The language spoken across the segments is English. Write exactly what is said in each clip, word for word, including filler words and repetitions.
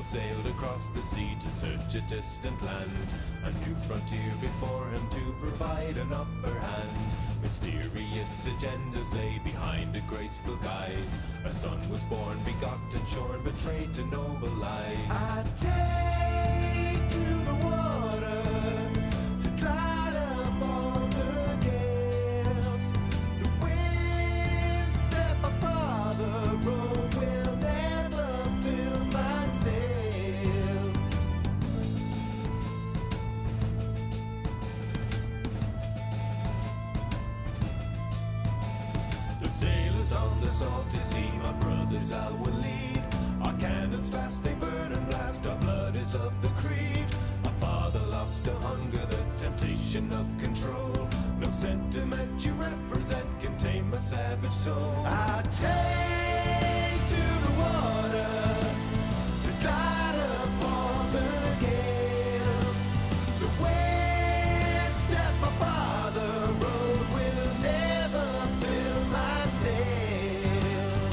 sailed across the sea to search a distant land, a new frontier before him to provide an upper hand. Mysterious agendas lay behind a graceful guise. A son was born, begotten, shorn, betrayed to noble lies. I take to the water to glide upon the gales. The winds step upon the road will never fill my sails. The sailors on the salty sea, my brothers I will lead. Our cannons fast they burn and blast, our blood is of the creed. My father lost to hunger, the temptation of control. No sentiment you represent can tame a savage soul. I take to the water to glide upon the gales. The winds step upon the road will never fill my sails.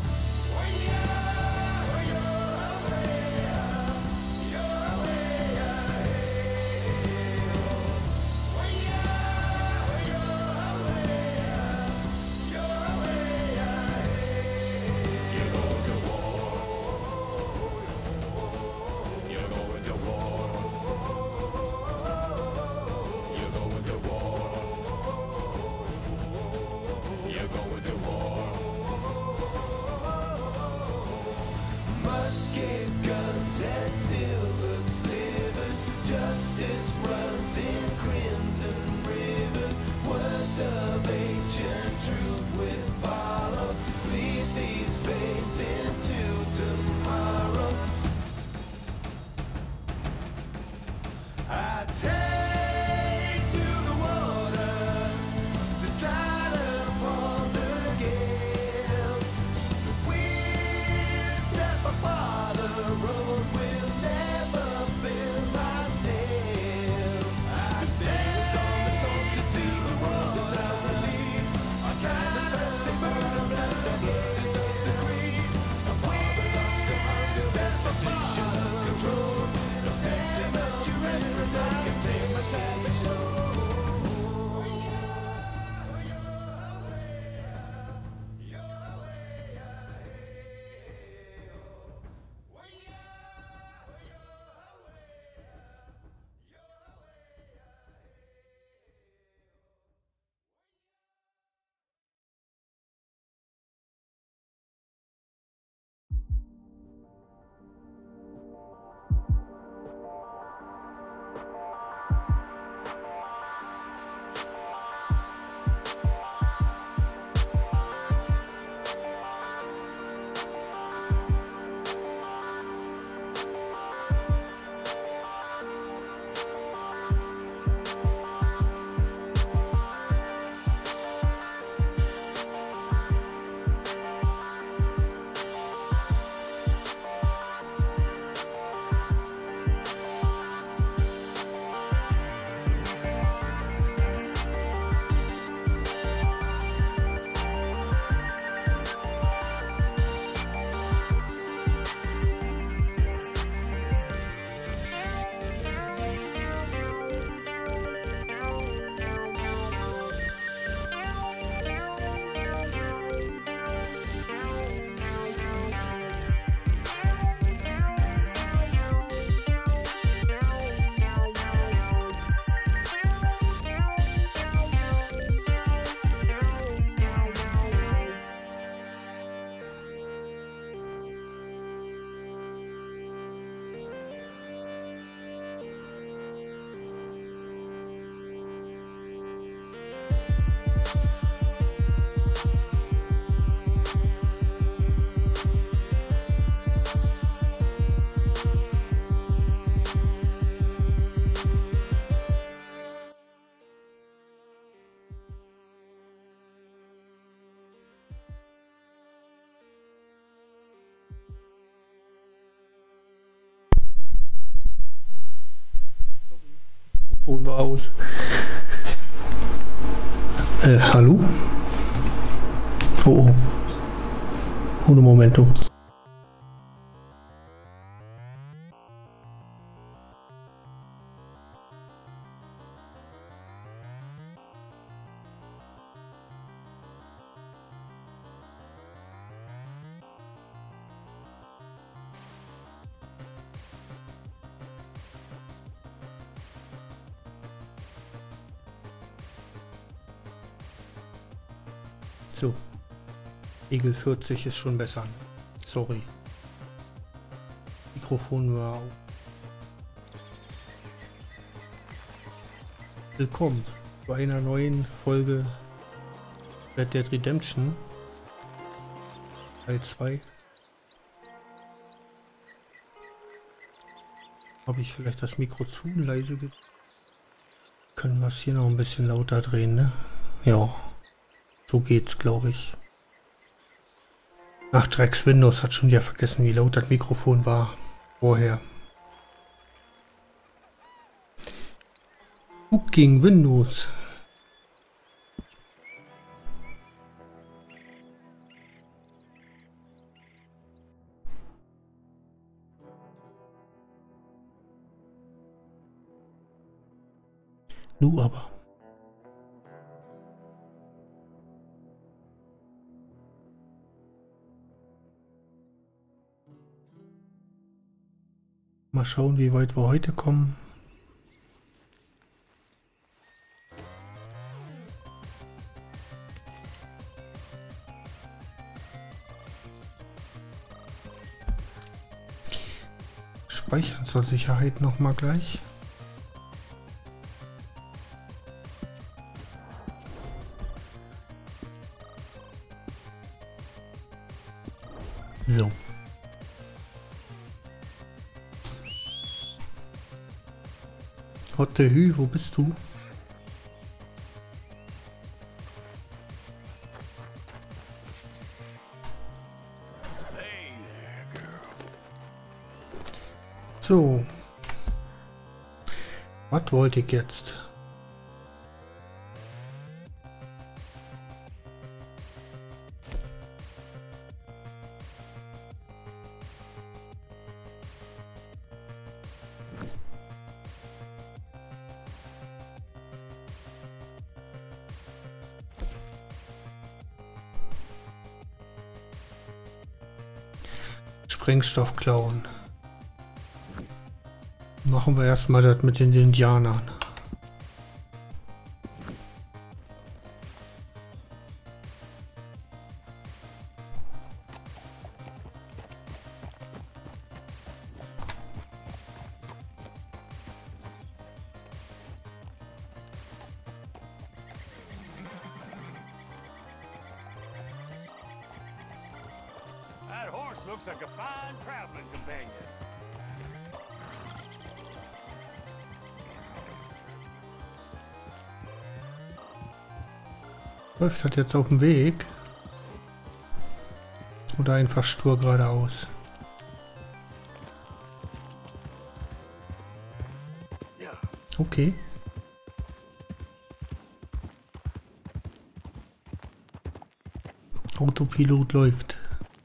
Musket guns and silver slivers, justice runs in crimson rivers. Words of ancient truth we follow, bleed these veins into tomorrow. I take to the water to glide upon the gales. The winds step upon the road will never fill my sails. I sails on the salty sea, the world is our lead. Our cannons fast they burn and blast, our blood is of the creed. Our father lost to hunger, that temptation of control. No sentiment you represent can tame a savage soul. Mikrofon war aus. Äh, hallo? Oh, oh. Ohne Momento. So. Regel vierzig ist schon besser. Sorry. Mikrofon war auf. Willkommen zu einer neuen Folge Red Dead Redemption Teil zwei. Habe ich vielleicht das Mikro zu leise ge... Können wir es hier noch ein bisschen lauter drehen, ne? Ja, so geht's, glaube ich. Ach, Drecks Windows hat schon wieder vergessen, wie laut das Mikrofon war vorher. Fucking Windows. Nu aber. Mal schauen, wie weit wir heute kommen. Speichern zur Sicherheit noch mal gleich. So. Hotte Hü, wo bist du? So. Was wollte ich jetzt? Sprengstoff klauen. Machen wir erstmal das mit den Indianern. That horse looks like a fine traveling companion. Läuft das jetzt auf dem Weg? Oder einfach stur geradeaus? Okay. Autopilot läuft.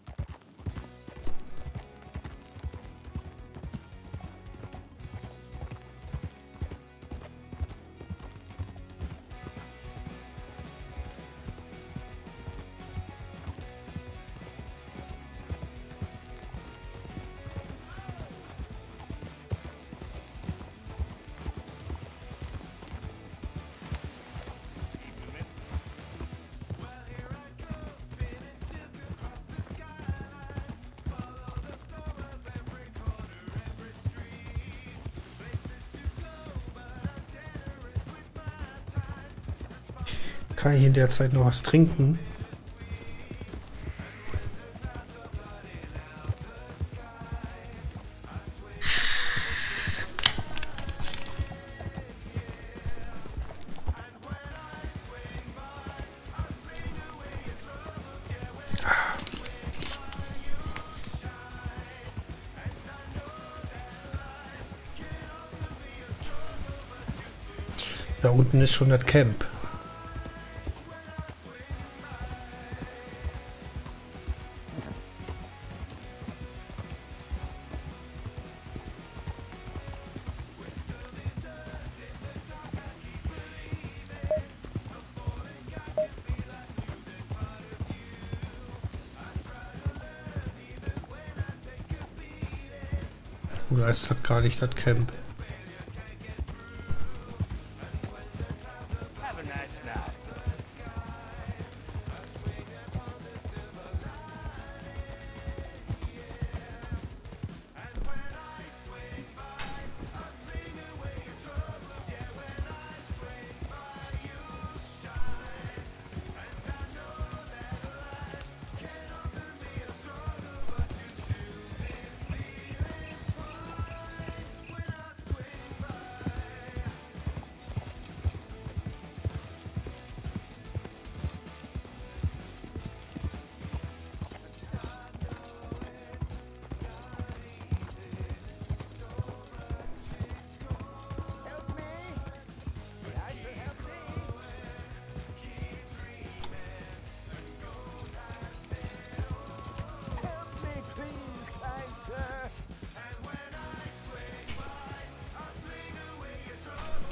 Kann ich in der Zeit noch was trinken? Da unten ist schon das Camp. Oder ist das gar nicht das Camp? Have a nice night.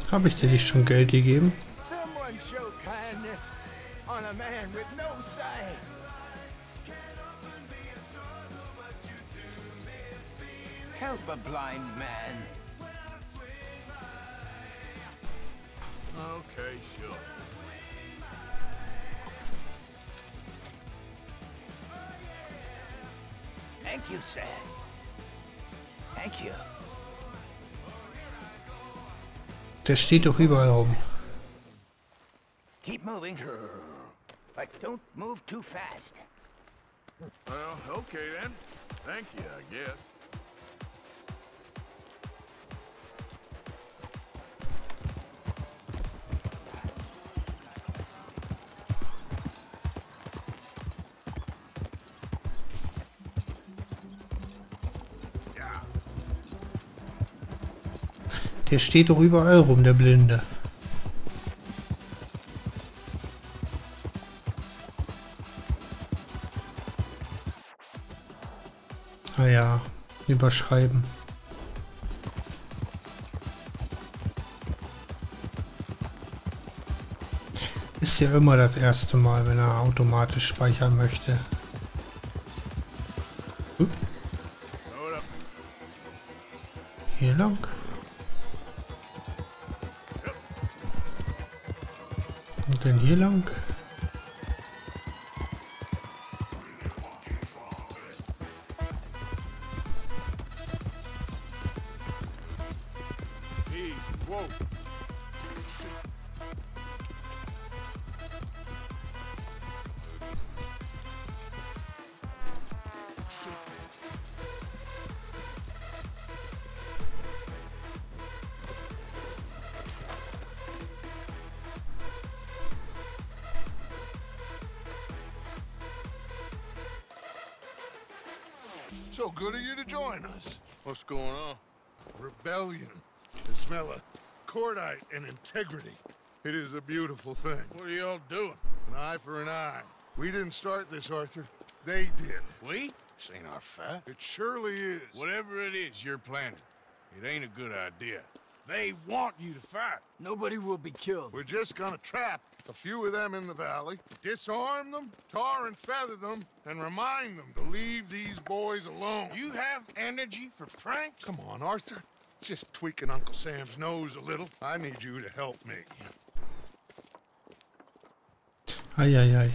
Habe ich dir nicht schon Geld gegeben? Someone show kindness on a man with no sight. Help a blind man. Okay, sure. Thank you, sir. Thank you. Der steht doch überall rum. Keep moving. But don't move too fast. Well, okay then. Thank you, I guess. Der steht doch überall rum, der Blinde. Ah ja, überschreiben. Ist ja immer das erste Mal, wenn er automatisch speichern möchte. Hm? Hier lang. Und dann hier lang. So good of you to join us. What's going on? Rebellion. The smell of cordite and integrity. It is a beautiful thing. What are y'all doing? An eye for an eye. We didn't start this, Arthur. They did. We? This ain't our fight. It surely is. Whatever it is you're planning, it ain't a good idea. They want you to fight. Nobody will be killed. We're just gonna trap a few of them in the valley, disarm them, tar and feather them, and remind them to leave these boys alone. You have energy for pranks? Come on, Arthur. Just tweaking Uncle Sam's nose a little. I need you to help me. Ei, ei, ei.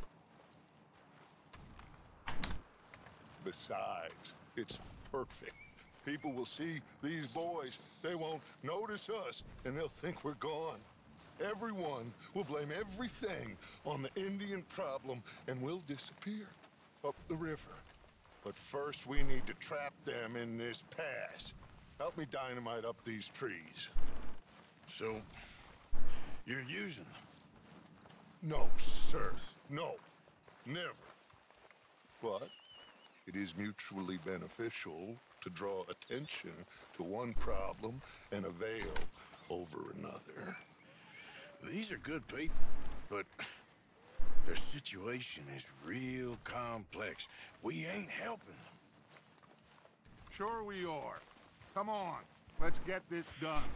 Besides, it's perfect. People will see these boys, they won't notice us, and they'll think we're gone. Everyone will blame everything on the Indian problem, and we'll disappear up the river. But first we need to trap them in this pass. Help me dynamite up these trees. So, you're using them? No, sir. No. Never. But it is mutually beneficial to draw attention to one problem and avail over another. These are good people, but their situation is real complex. We ain't helping them. Sure we are. Come on, let's get this done.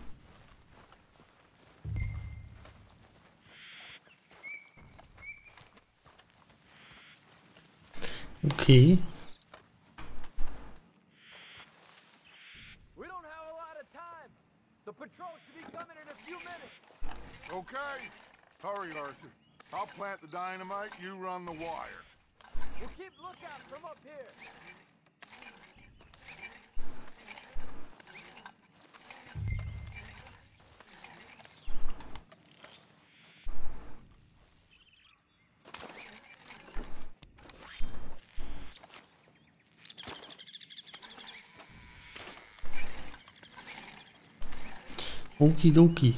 Okay. We don't have a lot of time. The patrol should be coming in a few minutes. Okay. Hurry, Arthur. I'll plant the dynamite, you run the wire. We'll keep lookout from up here. Okidoki.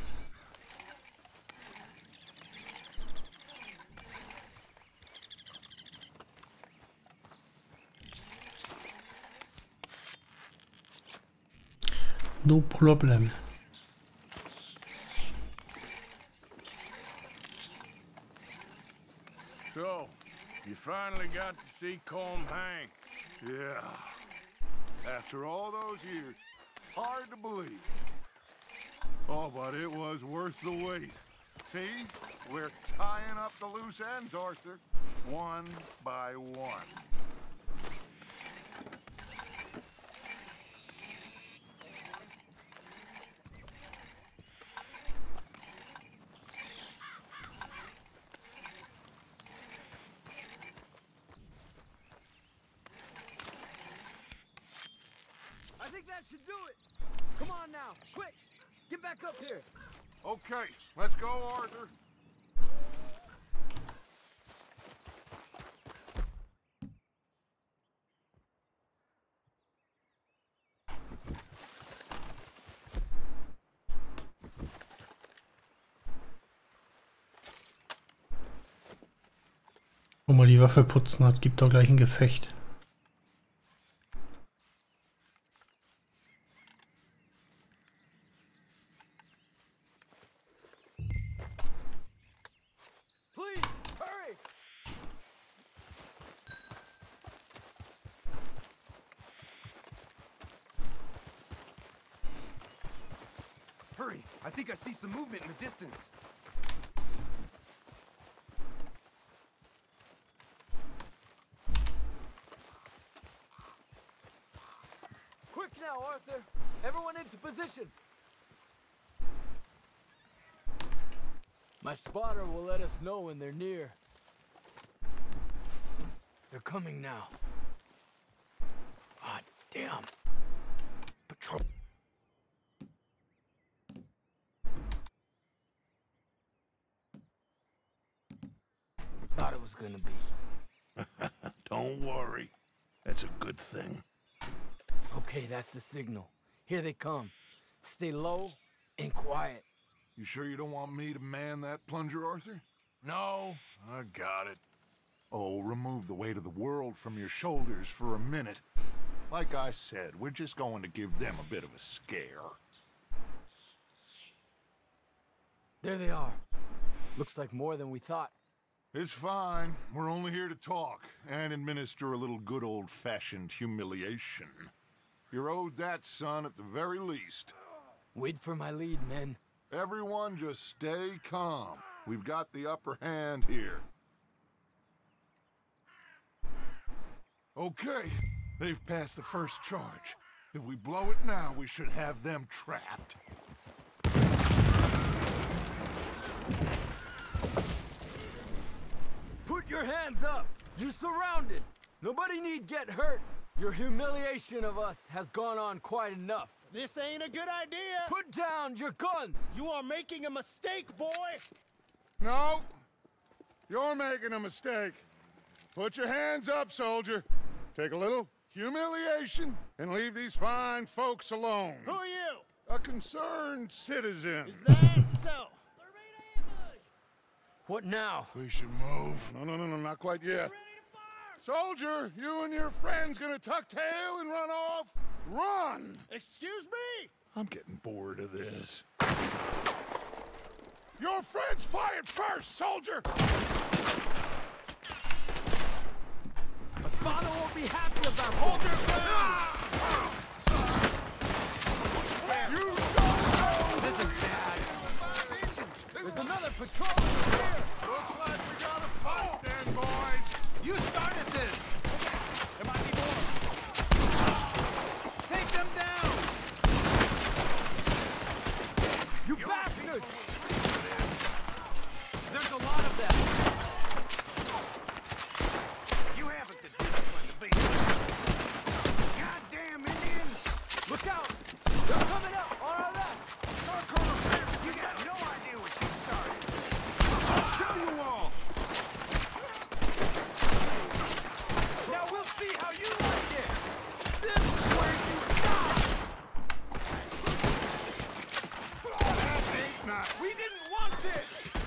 No problem. So, you finally got to see Colm hang. Yeah. After all those years, hard to believe. Oh, but it was worth the wait. See? We're tying up the loose ends, Arthur. One by one. I think that should do it. Come on now, quick! Get back up here. Okay, let's go, Arthur. Wo man die Waffe putzen hat, gibt doch gleich ein Gefecht. Please, hurry! Hurry! I think I see some movement in the distance. Quick now, Arthur! Everyone into position! My spotter will let us know when they're near. They're coming now. Ah, damn. Patrol. Thought it was gonna be. Don't worry. That's a good thing. Okay, that's the signal. Here they come. Stay low and quiet. You sure you don't want me to man that plunger, Arthur? No, I got it. Oh, remove the weight of the world from your shoulders for a minute. Like I said, we're just going to give them a bit of a scare. There they are. Looks like more than we thought. It's fine. We're only here to talk and administer a little good old-fashioned humiliation. You're owed that, son, at the very least. Wait for my lead, men. Everyone just stay calm. We've got the upper hand here. Okay, they've passed the first charge. If we blow it now, we should have them trapped. Put your hands up! You're surrounded! Nobody need get hurt! Your humiliation of us has gone on quite enough. This ain't a good idea! Put down your guns! You are making a mistake, boy! No, you're making a mistake. Put your hands up, soldier. Take a little humiliation and leave these fine folks alone. Who are you? A concerned citizen. Is that so? What now? We should move. No, no, no, no, not quite yet. Soldier, you and your friends gonna tuck tail and run off? Run! Excuse me? I'm getting bored of this. Your friends fired first, soldier! My father won't be happy about Hold this. your ground! You don't know! This is bad. There's another patrol here! Looks like we got a fight then, boys! You started this! There might be more. Take them down! You bastards! There's a lot of them! You haven't the discipline to beat them. Goddamn Indians! Look out! They're coming up on our left! You got no idea what you started. I'll kill you all! Now we'll see how you like it! This is where you die! That ain't not. We didn't want this!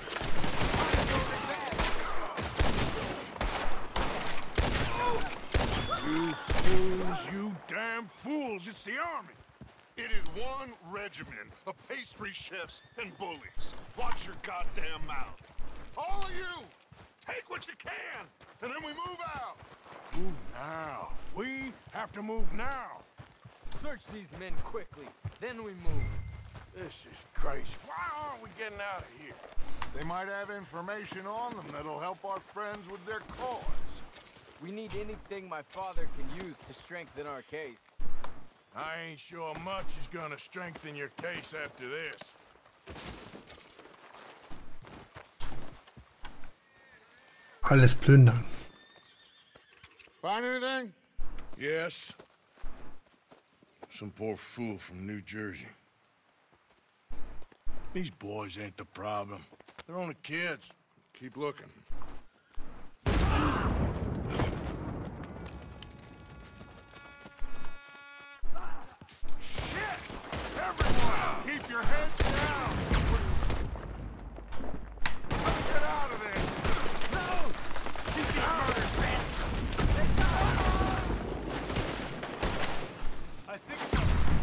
You fools, you damn fools, it's the army. It is one regiment of pastry chefs and bullies. Watch your goddamn mouth. All of you, take what you can, and then we move out. Move now. We have to move now. Search these men quickly, then we move. This is crazy. Why aren't we getting out of here? They might have information on them that'll help our friends with their cause. We need anything my father can use to strengthen our case. I ain't sure much is gonna strengthen your case after this. Alles plündern. Find anything? Yes. Some poor fool from New Jersey. These boys ain't the problem. They're only kids. Keep looking. Shit! Everyone, keep your heads down! Let's get out of this! No! She's being murdered, man! I think so.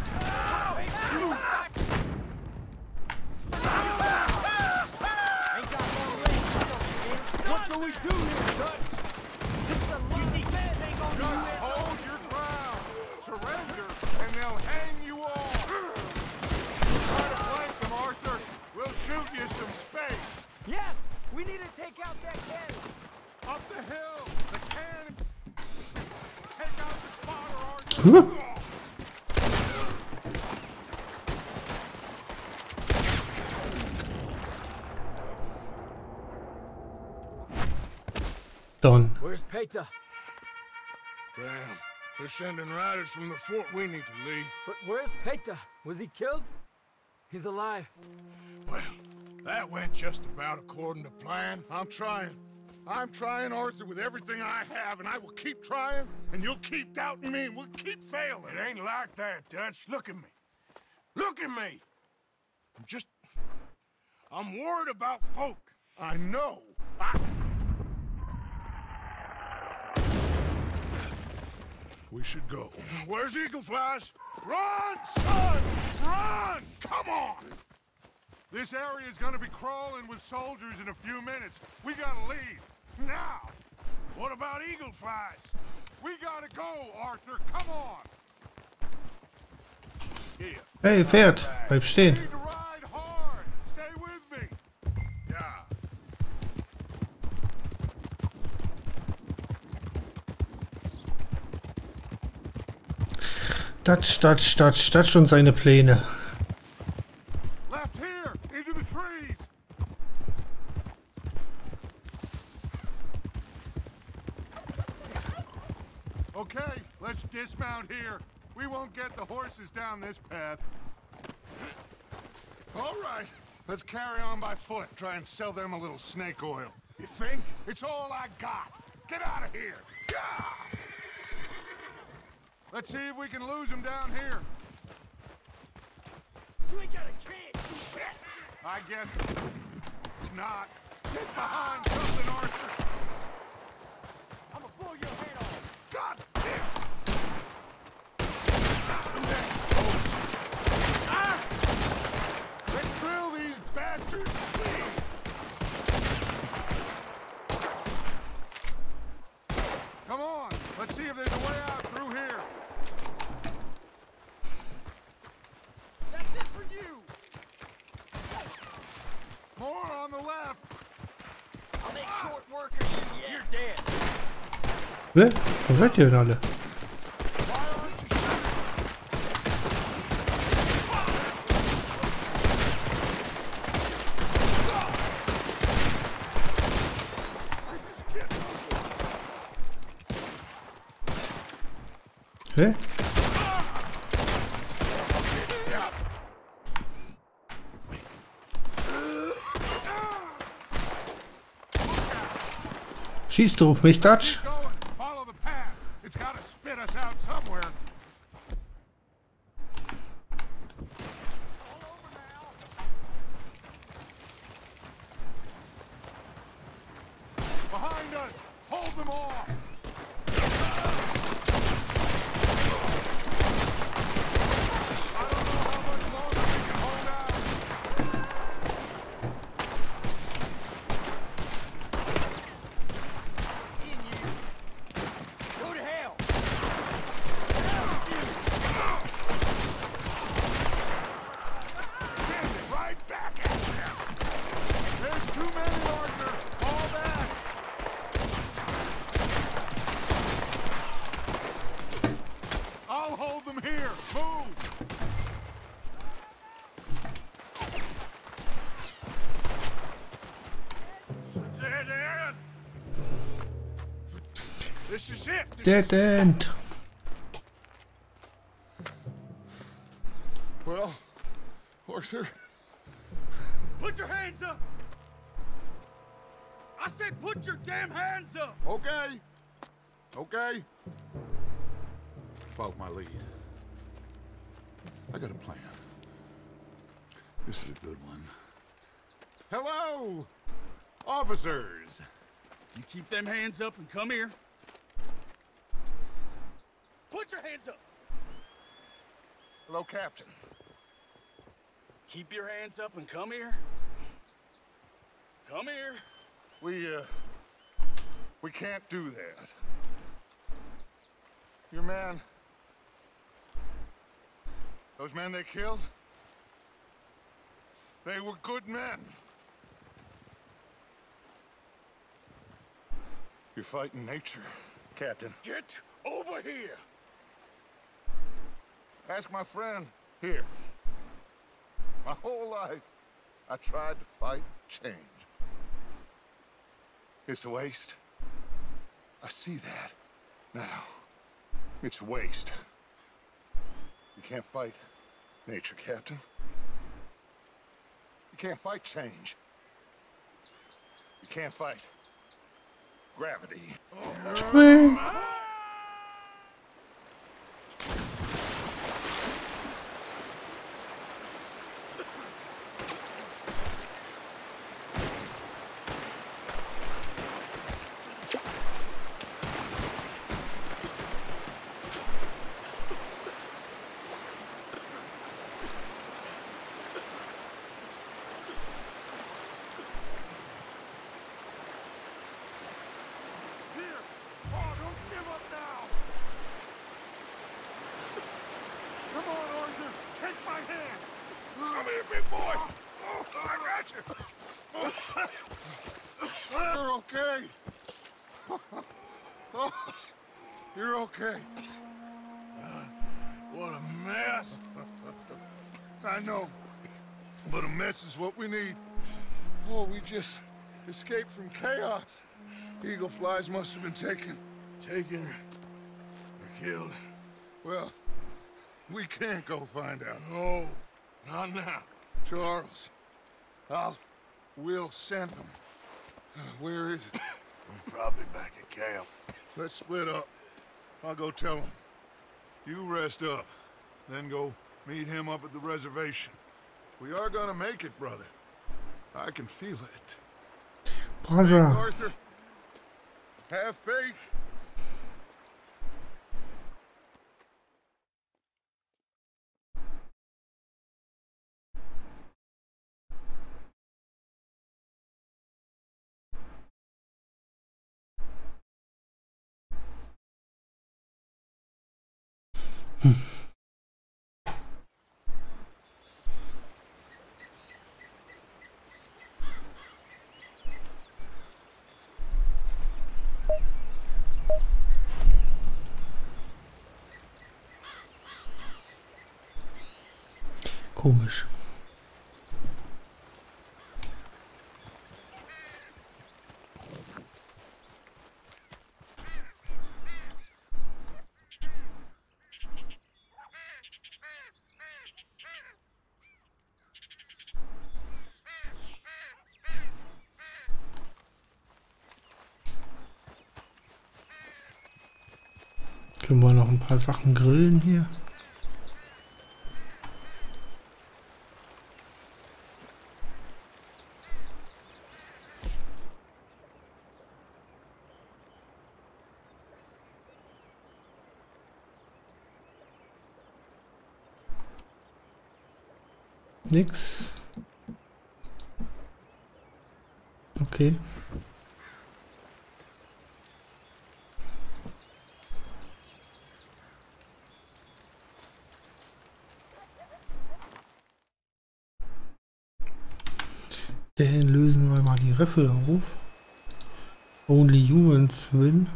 Ain't got no legs, what do we do here, Dutch? This is a lot of feds ain't gonna do Just this. hold your ground. Surrender, and they'll hang you all. Try to flank them, Arthur. We'll shoot you some space. Yes! We need to take out that cannon! Up the hill. The cannon. Take out the spotter, Arthur. Done. Where's Peta? Damn. They're sending riders from the fort. We need to leave. But where's Peta? Was he killed? He's alive. Well, that went just about according to plan. I'm trying. I'm trying, Arthur, with everything I have, and I will keep trying, and you'll keep doubting me, and we'll keep failing. It ain't like that, Dutch. Look at me. Look at me! I'm just... I'm worried about folk. I know. I... We should go. Where's Eagle Flies? Run, son! Run! Come on! This area is gonna be crawling with soldiers in a few minutes. We gotta leave. Now! What about Eagle Flies? We gotta go, Arthur. Come on! Here. Hey, Pferd, bleib stehen. Need to ride hard. Stay with me. Yeah. Dutch, Dutch, Dutch, Dutch und seine Pläne. Left here, into the trees. Okay, let's dismount here. We won't get the horses down this path. All right, let's carry on by foot. Try and sell them a little snake oil. You think? It's all I got. Get out of here. Gah! Let's see if we can lose them down here. You ain't got a chance. Shit! I get it. It's not. Get behind something, Arthur. I'm gonna blow your head off. God damn! Ah! Let's drill these bastards! Come on! Let's see if there's a way out through here. That's it for you. More on the left. I'll make short work of you. You're dead. Hä? Wo seid ihr denn alle? Why aren't you shooting? Hä? Schießt du auf mich, Dutch? Keep going. Follow the path. It's gotta spit us out somewhere. Behind us! Hold them off! I don't know how much longer we can hold out. In you. Go to hell. Get This is it. This Dead end. Well, Arthur, Put your hands up! I said put your damn hands up! okay. Okay. Follow my lead. I got a plan. This is a good one. Hello, officers. You keep them hands up and come here. Put your hands up! Hello, Captain. Keep your hands up and come here. Come here. We, uh, we can't do that. Your man, those men they killed, they were good men. You're fighting nature, Captain. Get over here. Ask my friend here. My whole life, I tried to fight change. It's a waste. I see that now. It's a waste. You can't fight nature, Captain. You can't fight change. You can't fight gravity. Spring. Come here, big boy. I got you. You're okay. Oh, you're okay. What a mess. I know, but a mess is what we need. Oh, we just escaped from chaos. Eagle flies must have been taken. Taken or killed? Well, we can't go find out. No, not now. Charles, I'll, we'll send them. Uh, where is it? He's probably back at camp. Let's split up. I'll go tell him. You rest up, then go meet him up at the reservation. We are gonna make it, brother. I can feel it. Brother. Arthur, have faith. Komisch. Können wir noch ein paar Sachen grillen hier? Nix. Okay. Dann lösen wir mal die Riffel auf. Only humans win.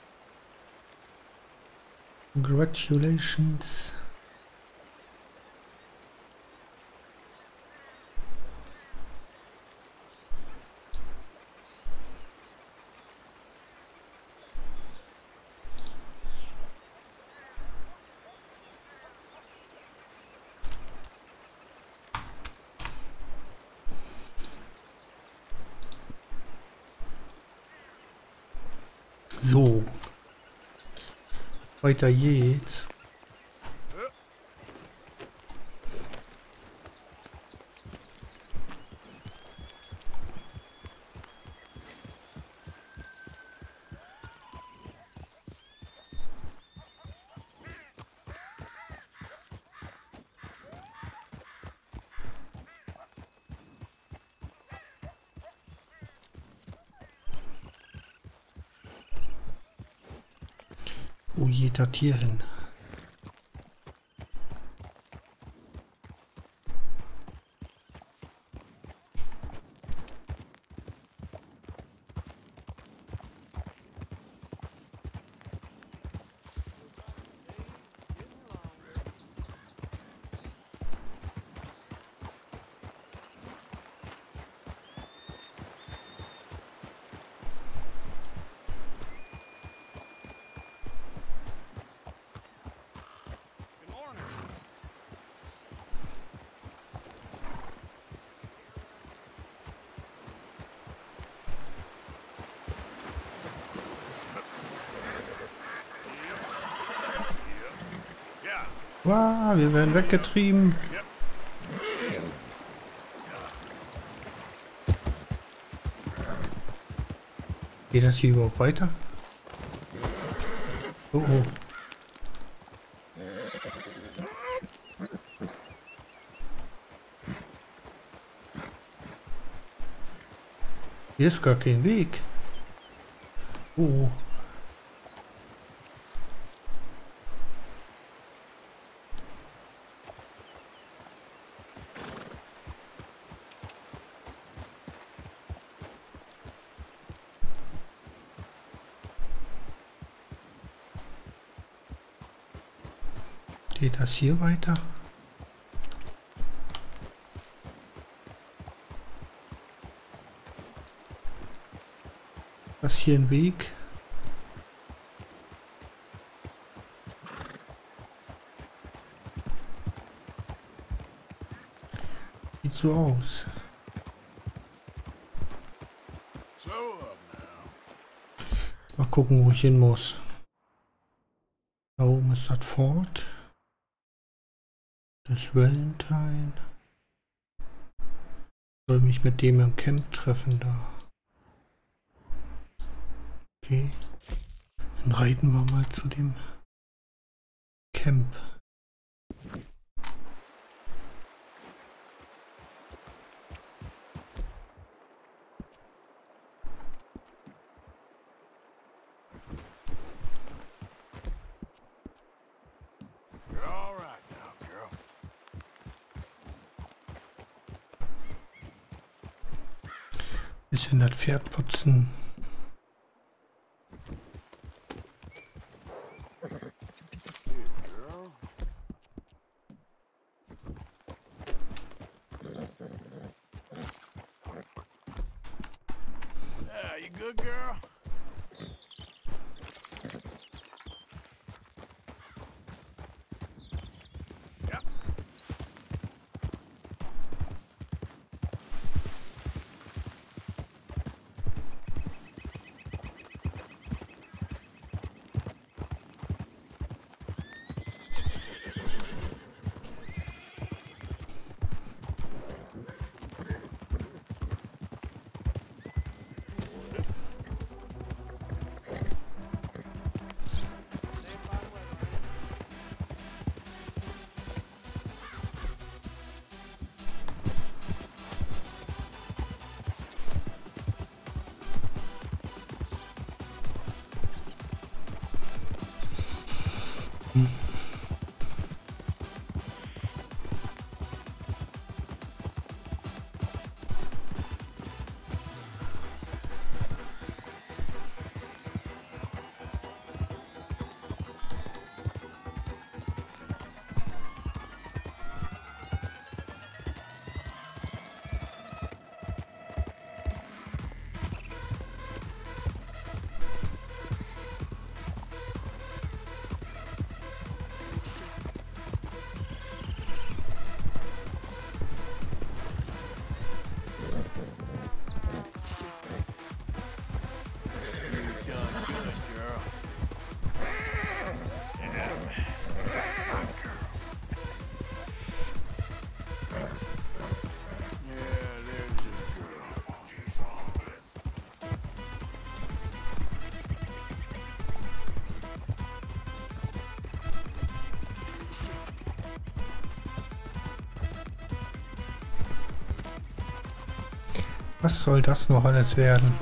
Congratulations. So. Weiter geht's. Wo geht das hier hin? Wow, wir werden weggetrieben. Geht das hier überhaupt weiter? Oh oh. Hier ist gar kein Weg. Oh. Geht das hier weiter? Was hier ein Weg? Sieht so aus. Mal gucken, wo ich hin muss. Da oben ist das Fort. Das Valentine. Soll mich mit dem im Camp treffen da. Okay. Dann reiten wir mal zu dem Camp. Bisschen das Pferd putzen. Yeah, you good, girl? Yep. Was soll das noch alles werden?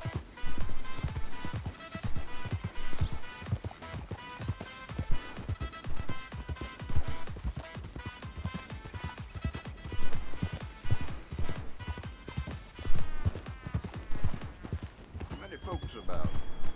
Many folks about.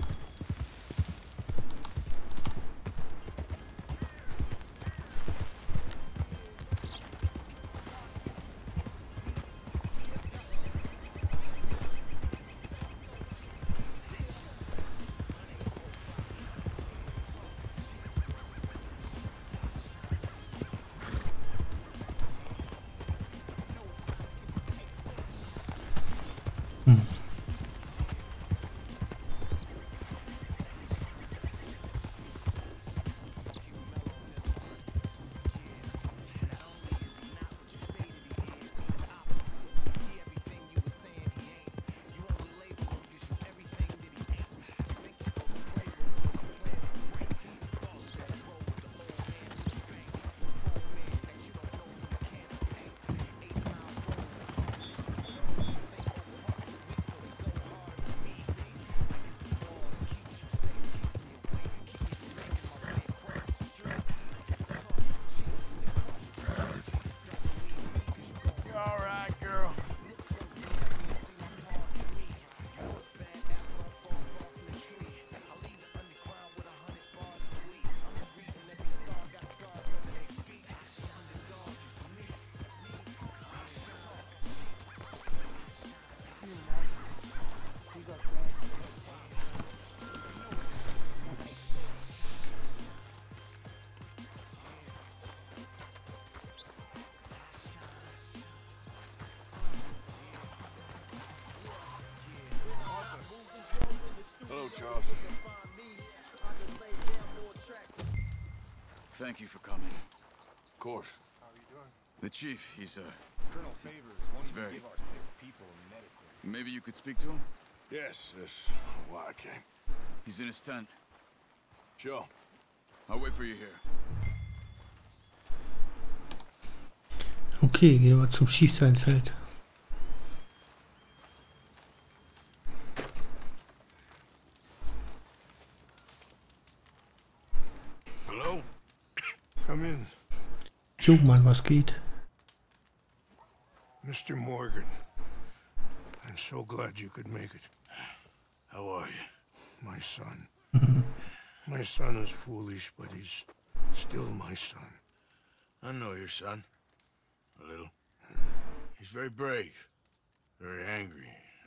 Hello, Charles. Thank you for coming. Of course. How are you doing? The chief, he's, uh, Colonel Favors wants to very- give our sick people medicine. maybe you could speak to him? Yes, that's why I came. He's in his tent. Sure. I'll wait for you here. Okay, gehen wir zum Schiefseinszelt. Hello? Come in, Jo, Mann, was geht? Mister Morgan. I'm so glad you could make it. How are you? My son. My son is foolish, but he's still my son. I know your son. A little. He's very brave. Very angry.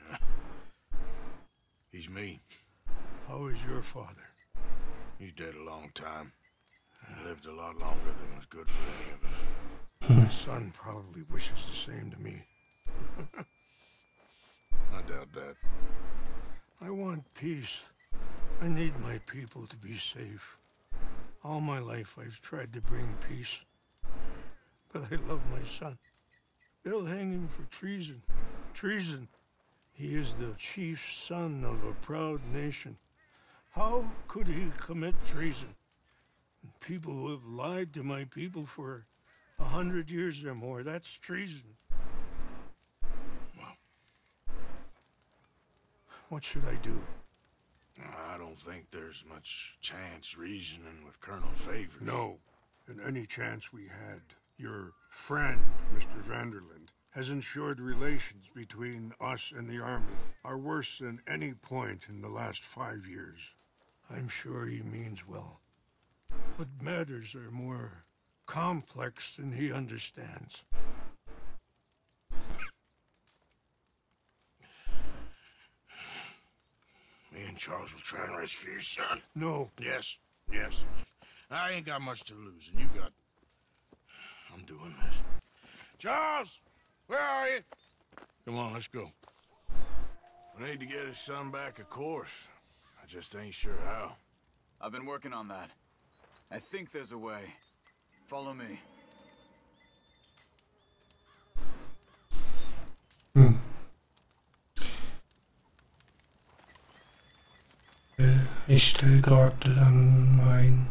He's mean. How is your father? He's dead a long time. He lived a lot longer than was good for any of us. My son probably wishes the same to me. I doubt that. I want peace. I need my people to be safe. All my life I've tried to bring peace. But I love my son. They'll hang him for treason. Treason. He is the chief son of a proud nation. How could he commit treason? People who have lied to my people for a hundred years or more, that's treason. Well, What should I do? I don't think there's much chance reasoning with Colonel Favors. No. And any chance we had, your friend, Mister Vanderland, has ensured relations between us and the army are worse than any point in the last five years. I'm sure he means well. But matters are more complex than he understands. Me and Charles will try and rescue your son. No. Yes, yes. I ain't got much to lose, and you got... I'm doing this. Charles! Where are you? Come on, let's go. We need to get his son back, of course. I just ain't sure how. I've been working on that. I think there's a way. Follow me. Hm. Äh, Ich stelle gerade dann mein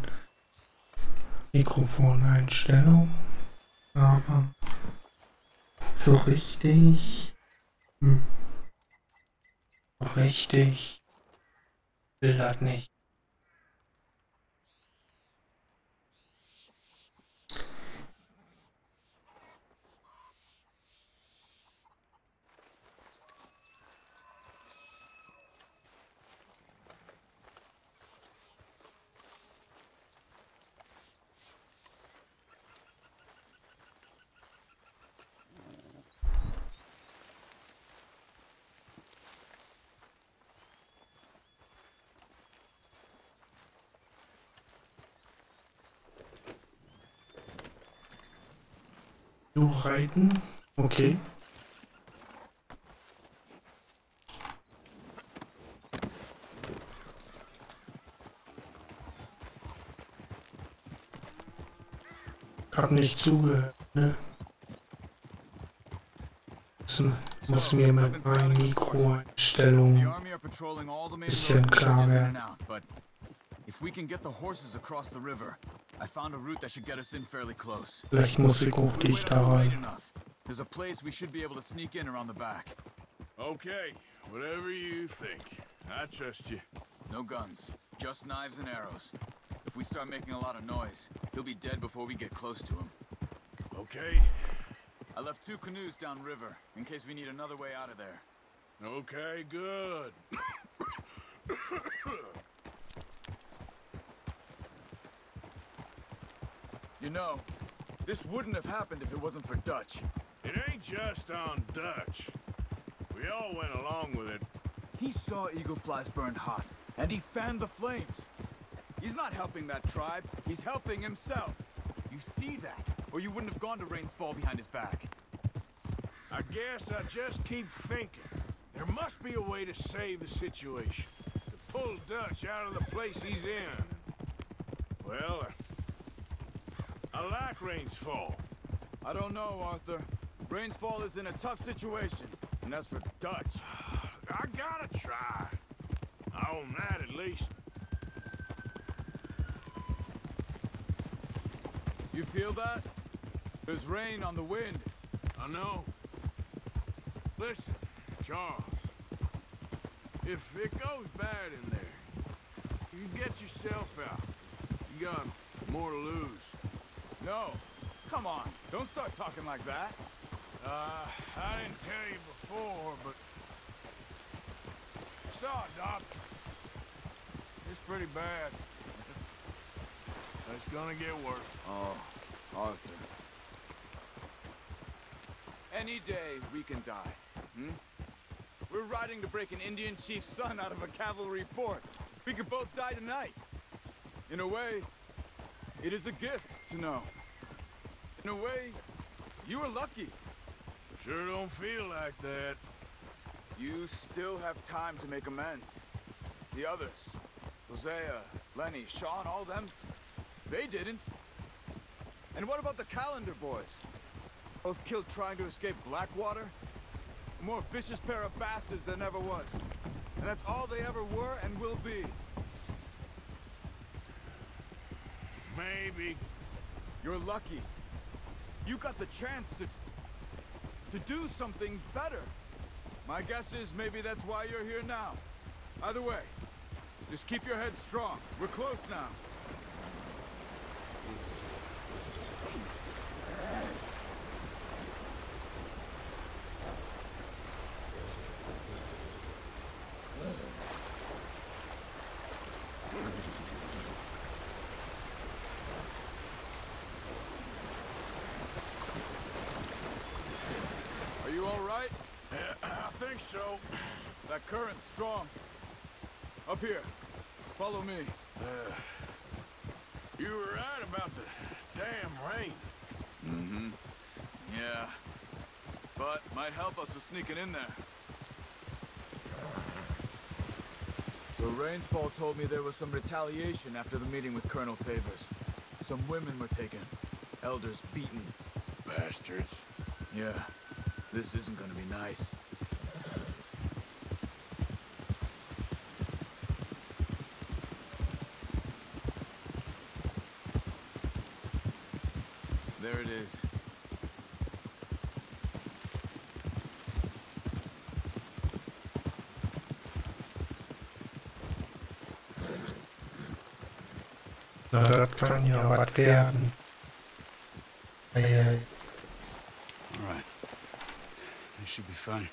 Mikrofoneinstellung, aber so richtig. Hm. Richtig. Will das nicht. Du reiten? Okay. Hab nicht zugehört, ne? Muss mir mit meinen Mikroeinstellungen ein bisschen klar werden. If we can get the horses across the river, I found a route that should get us in fairly close. Vielleicht muss ich auch dich da rein. There's a place we should be able to sneak in around the back. Okay, whatever you think. I trust you. No guns, just knives and arrows. If we start making a lot of noise, he'll be dead before we get close to him. Okay. I left two canoes downriver, in case we need another way out of there. Okay, good. You know, this wouldn't have happened if it wasn't for Dutch. It ain't just on Dutch. We all went along with it. He saw eagle flies burned hot, and he fanned the flames. He's not helping that tribe, he's helping himself. You see that, or you wouldn't have gone to Rains Fall behind his back. I guess I just keep thinking. There must be a way to save the situation. To pull Dutch out of the place he's in. Well, I, I like Rains Fall. I don't know, Arthur. Rains Fall is in a tough situation. And as for Dutch... I gotta try. I own that at least. You feel that? There's rain on the wind. I know. Listen, Charles. If it goes bad in there, you get yourself out. You got more to lose. No. Come on. Don't start talking like that. Uh, I didn't tell you before, but... I saw a doctor. It's pretty bad. It's gonna get worse. Oh, Arthur. Any day we can die, hmm? We're riding to break an Indian chief's son out of a cavalry fort. We could both die tonight. In a way, it is a gift to know. In a way, you were lucky. Sure don't feel like that. You still have time to make amends. The others, Hosea, Lenny, Sean, all them, they didn't. And what about the Calendar boys? Both killed trying to escape Blackwater? A more vicious pair of bastards than ever was. And that's all they ever were and will be. Maybe. You're lucky. You got the chance to... to do something better. My guess is maybe that's why you're here now. Either way, just keep your head strong. We're close now. Are you all right? I think so. That current's strong. Up here. Follow me. Uh, you were right about the damn rain. Mm-hmm. Yeah. But might help us with sneaking in there. So Rainsfall told me there was some retaliation after the meeting with Colonel Favors. Some women were taken. Elders beaten. Bastards. Yeah. This isn't gonna be nice. There it is. Na, das kann ja was werden. Ei, ei. All right. This should be fun.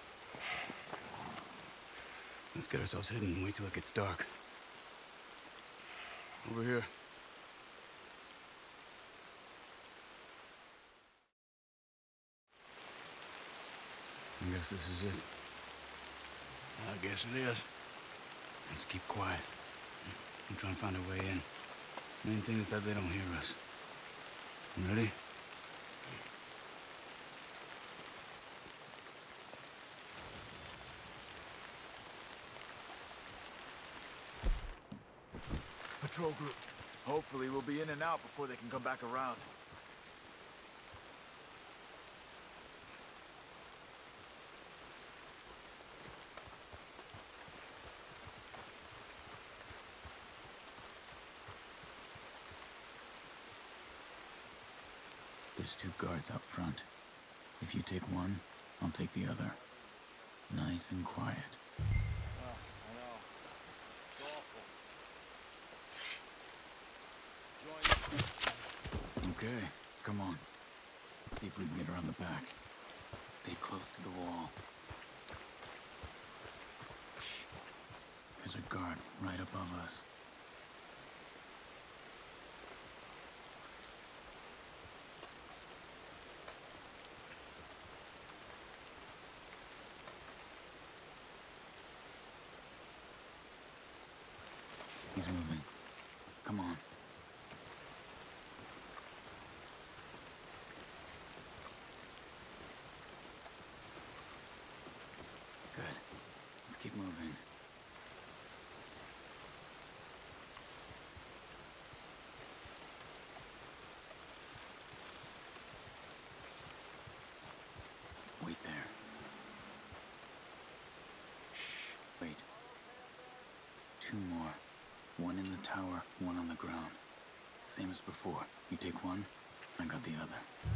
Let's get ourselves hidden and wait till it gets dark. Over here. I guess this is it. I guess it is. Let's keep quiet. And try and find a way in. Main thing is that they don't hear us. You ready? Patrol group. Hopefully we'll be in and out before they can come back around. There's two guards out front. If you take one, I'll take the other. Nice and quiet. Okay, come on. Let's see if we can get around the back. Stay close to the wall. Shh. There's a guard right above us. He's moving. Come on. Good. Let's keep moving. Wait there. Shh. Wait. Two more. One in the tower, one on the ground. Same as before. You take one, I got the other.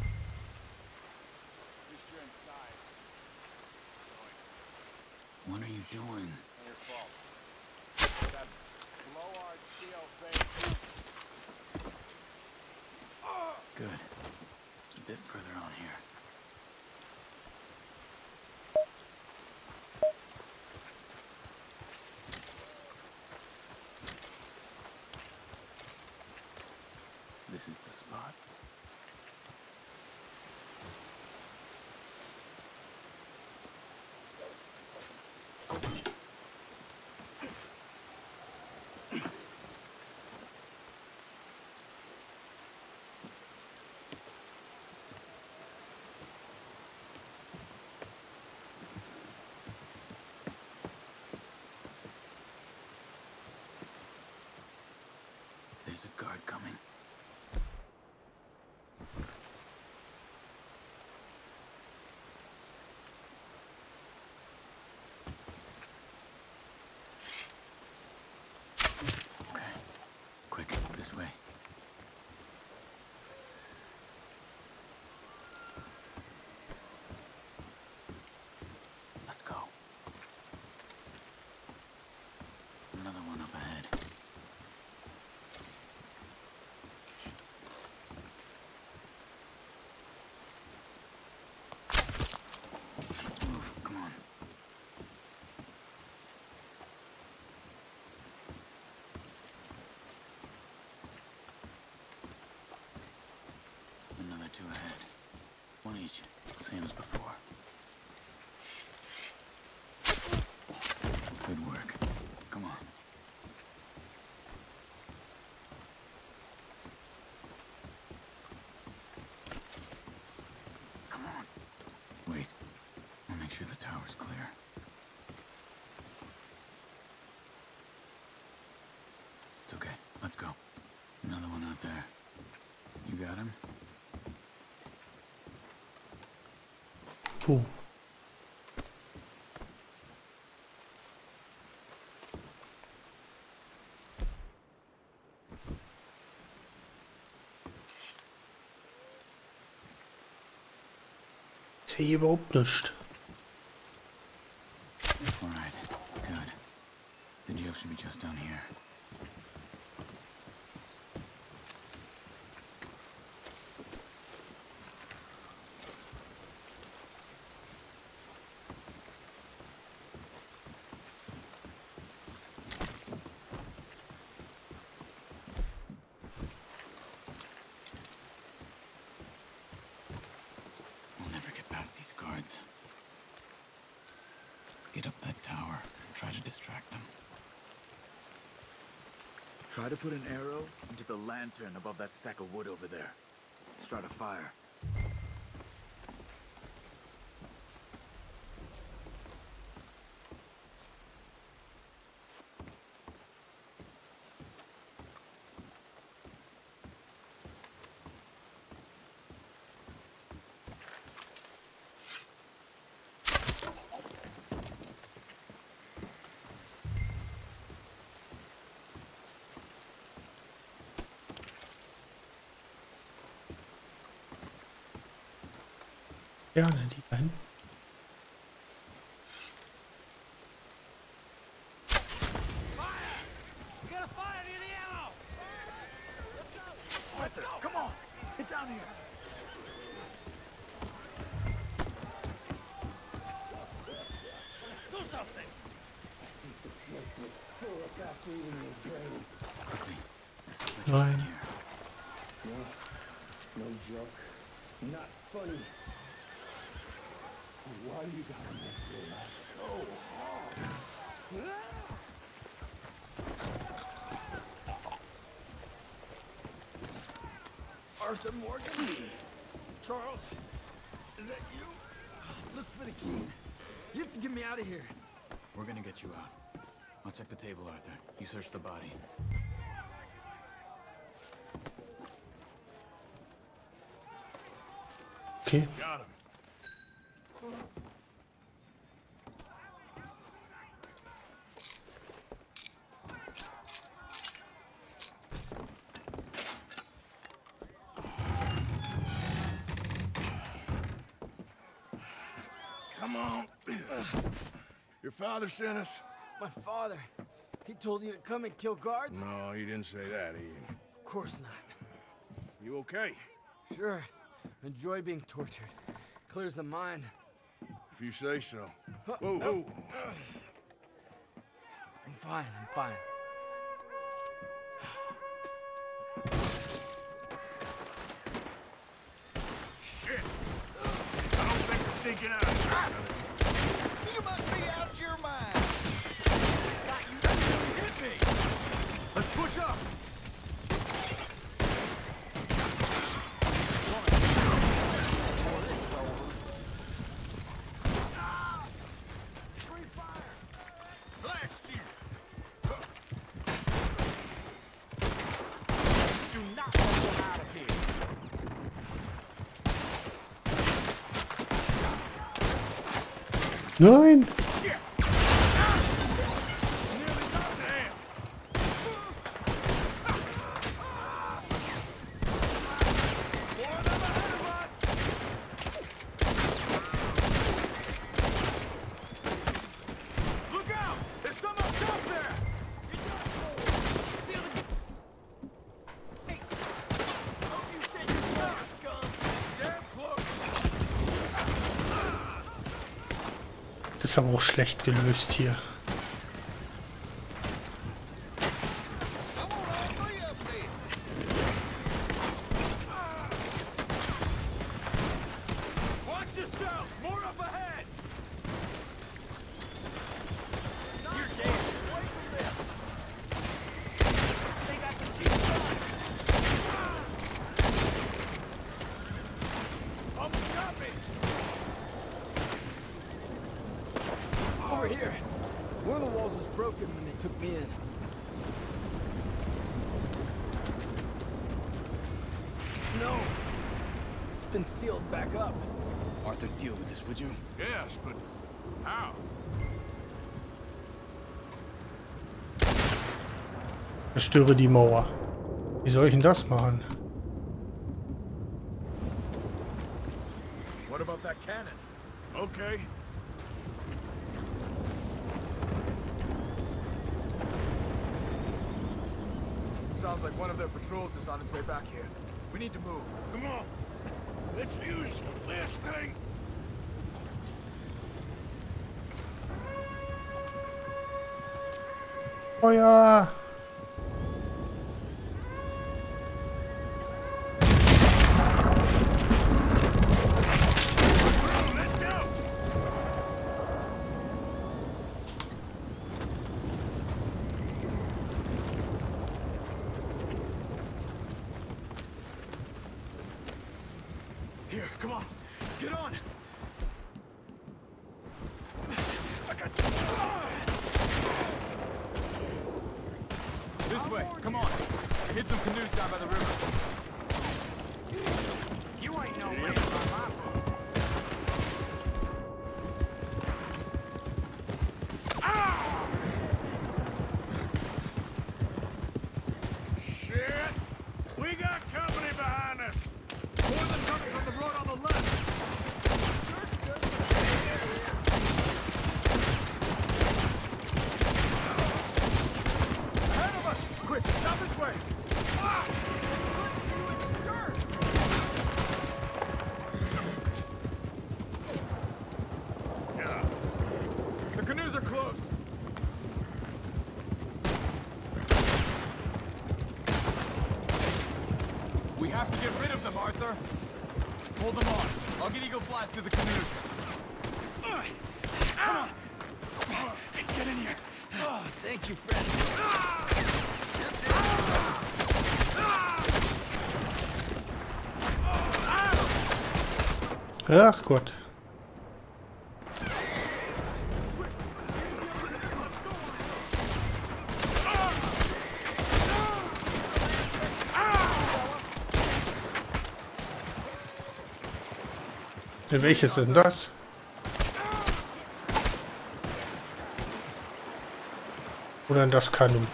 What are you doing? Your fault. That blow our shield face. Good. It's a bit further on here. This is the spot. There's a guard coming. Okay. Quick, this way. Let's go. Another one up ahead. Let's move. Come on. Another two ahead. One each. Same as before. Good work. Come on. Come on. Wait. I'll make sure the tower's clear. It's okay. Let's go. Another one out there. You got him? Wo? Ich sehe überhaupt nichts. All right. Good. The jail should be just down here. distract them. Try to put an arrow into the lantern above that stack of wood over there. Start a fire. Gerne, die beiden. Arthur, come on! Get down here! Do something! Quickly. This is like Nein. here. No joke. Not funny. Why you gotta make me laugh so hard? Arthur Morgan? Charles? Is that you? Look for the keys. You have to get me out of here. We're gonna get you out. I'll check the table, Arthur. You search the body. Okay. Got him. Come on. Your father sent us? My father. He told you to come and kill guards? No, he didn't say that, he... Of course not. You okay? Sure. Enjoy being tortured. Clears the mind. If you say so. Huh, Whoa, no. whoa. I'm fine, I'm fine. Shit! I don't think we're sneaking out. You must be out of your mind! You hit me! Let's push up! Blast you! Do not let them out of here! Nein! Look out! There's some up top there! Damn close! Das ist aber auch schlecht gelöst hier. I want all three of them! Watch yourselves! More up ahead! You're dead! Wait for this! They got the jeep done! I'm stopping! Over here. One of the walls was broken when they took me in. No. It's been sealed back up. Arthur, deal with this, would you? Yes, but how? Zerstöre die Mauer. Wie soll ich denn das machen? What about that cannon? Okay. Sounds like one of their patrols is on its way back here. We need to move. Come on. Let's use this thing. Feuer! Let's go. Here, come on. Get on. I got you. This way. Come on. I hit some canoes down by the river. You ain't no way from my boat. Shit! We got company behind us! More than coming from the road on the left! Ahead of us! Quick, down this way! Ah! Yeah. The canoes are close. We have to get rid of them, Arthur. Hold them on. I'll get Eagle Flies to the canoes. Come on. Get in here. Oh, thank you, friend. Ach Gott. Welches ist denn das? Oder das Kanon?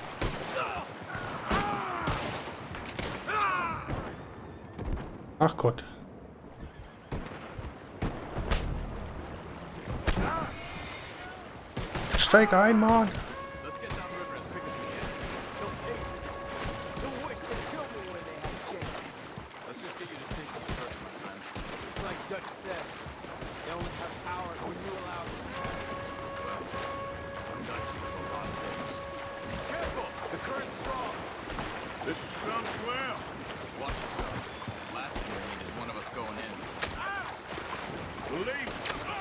Ach Gott. Steig ein, Mann! Let's get down the river as quick as we can. Don't wish they killed me when they had a chance. Let's just get you to safety first, my friend. It's like Dutch said. They only have power when you allow them. Well, Dutch says a lot of things. Be careful! The current's strong. This is some swell. Watch yourself. Last thing we need is one of us going in. Believe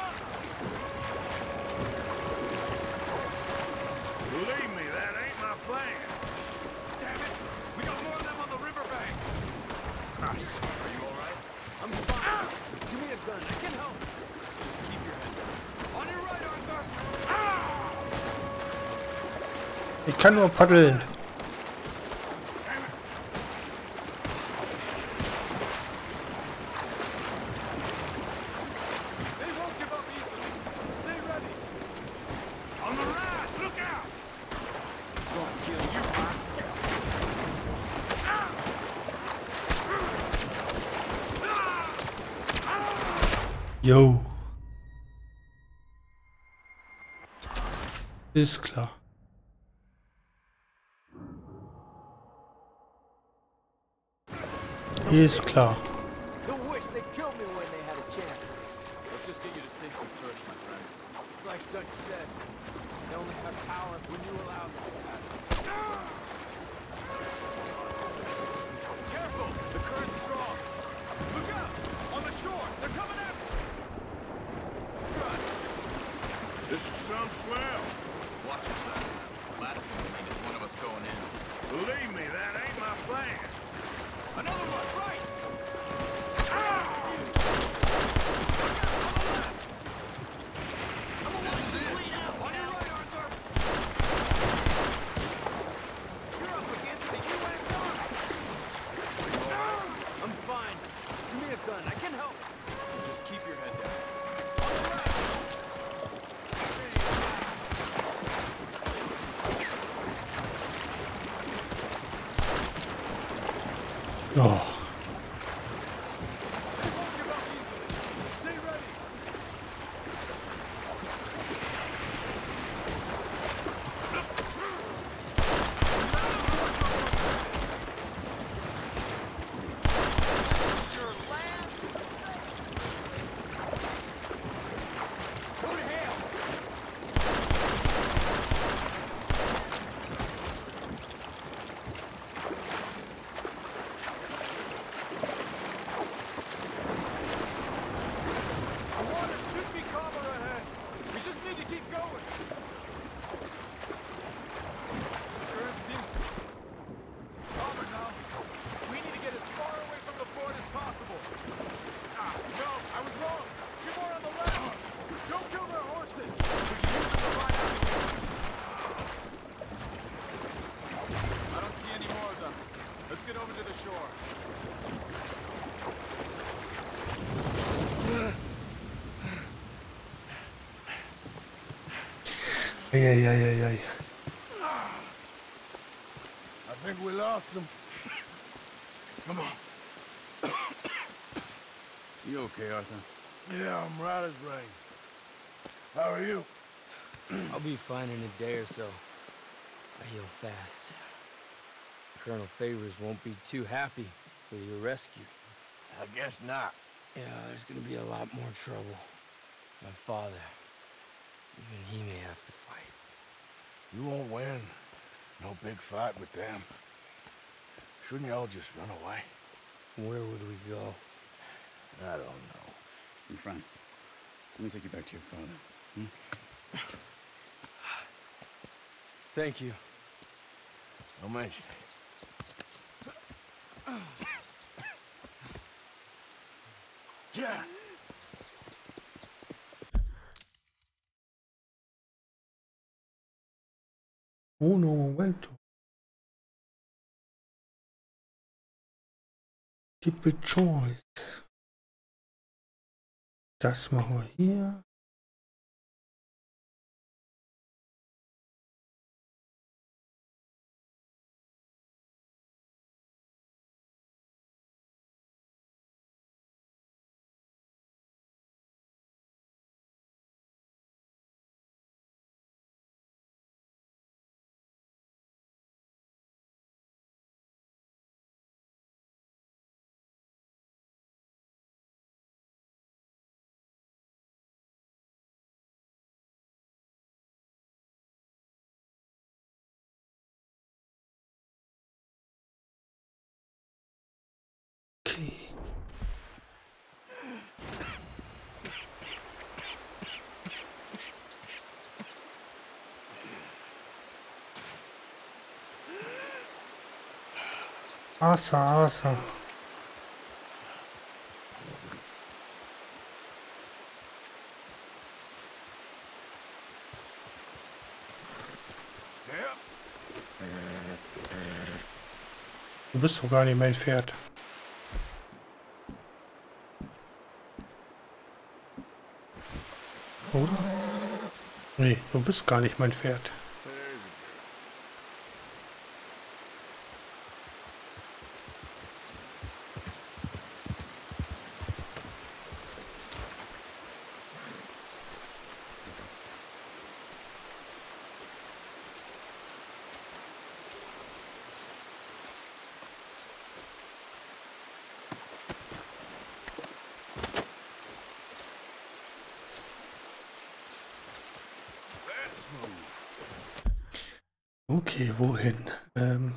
Believe me, that ain't my plan. Damn it! We got more of them on the riverbank! Christ. Are you alright? I'm fine. Give me a gun. I can help. Just keep your head down. On your right, Arthur! Ich kann nur paddeln. They won't give up easily. Stay ready. On the right, look out! Gonna kill you myself. Yo. Ist klar. Ist klar. Don't wish they killed me when they had a chance. Let's just get you to safety first, my friend. It's like Dutch said. They only have power when you allow them to have it. Careful! The current's strong. Look out! On the shore! They're coming after you! Good. This is some swell. Watch yourself. Last thing we need is one of us going in. Believe me, that ain't my plan. Another one! Right! I'm gonna bleed out. On your right, Arthur! You're up against the U S Army! I'm fine. Give me a gun. I can help. Just keep your head down. On the right! Oh. Stay ready! Sure land. Port hail! Eieieiei. I think we lost him. Come on. You okay, Arthur? Yeah, I'm right as rain. How are you? I'll be fine in a day or so. I heal fast. Colonel Favors won't be too happy with your rescue. I guess not. Yeah, there's gonna be a lot more trouble. My father, even he may have to fight. You won't win. No big fight with them. Shouldn't y'all just run away? Where would we go? I don't know. Your friend. Let me take you back to your father. Hmm? Thank you. Don't mention it. Yeah. Uno momento. Multiple Choice. Das machen wir hier. Okay. Asa, Asa. Du bist doch gar nicht mein Pferd. Oder? Nee, du bist gar nicht mein Pferd. Okay, wohin? Ähm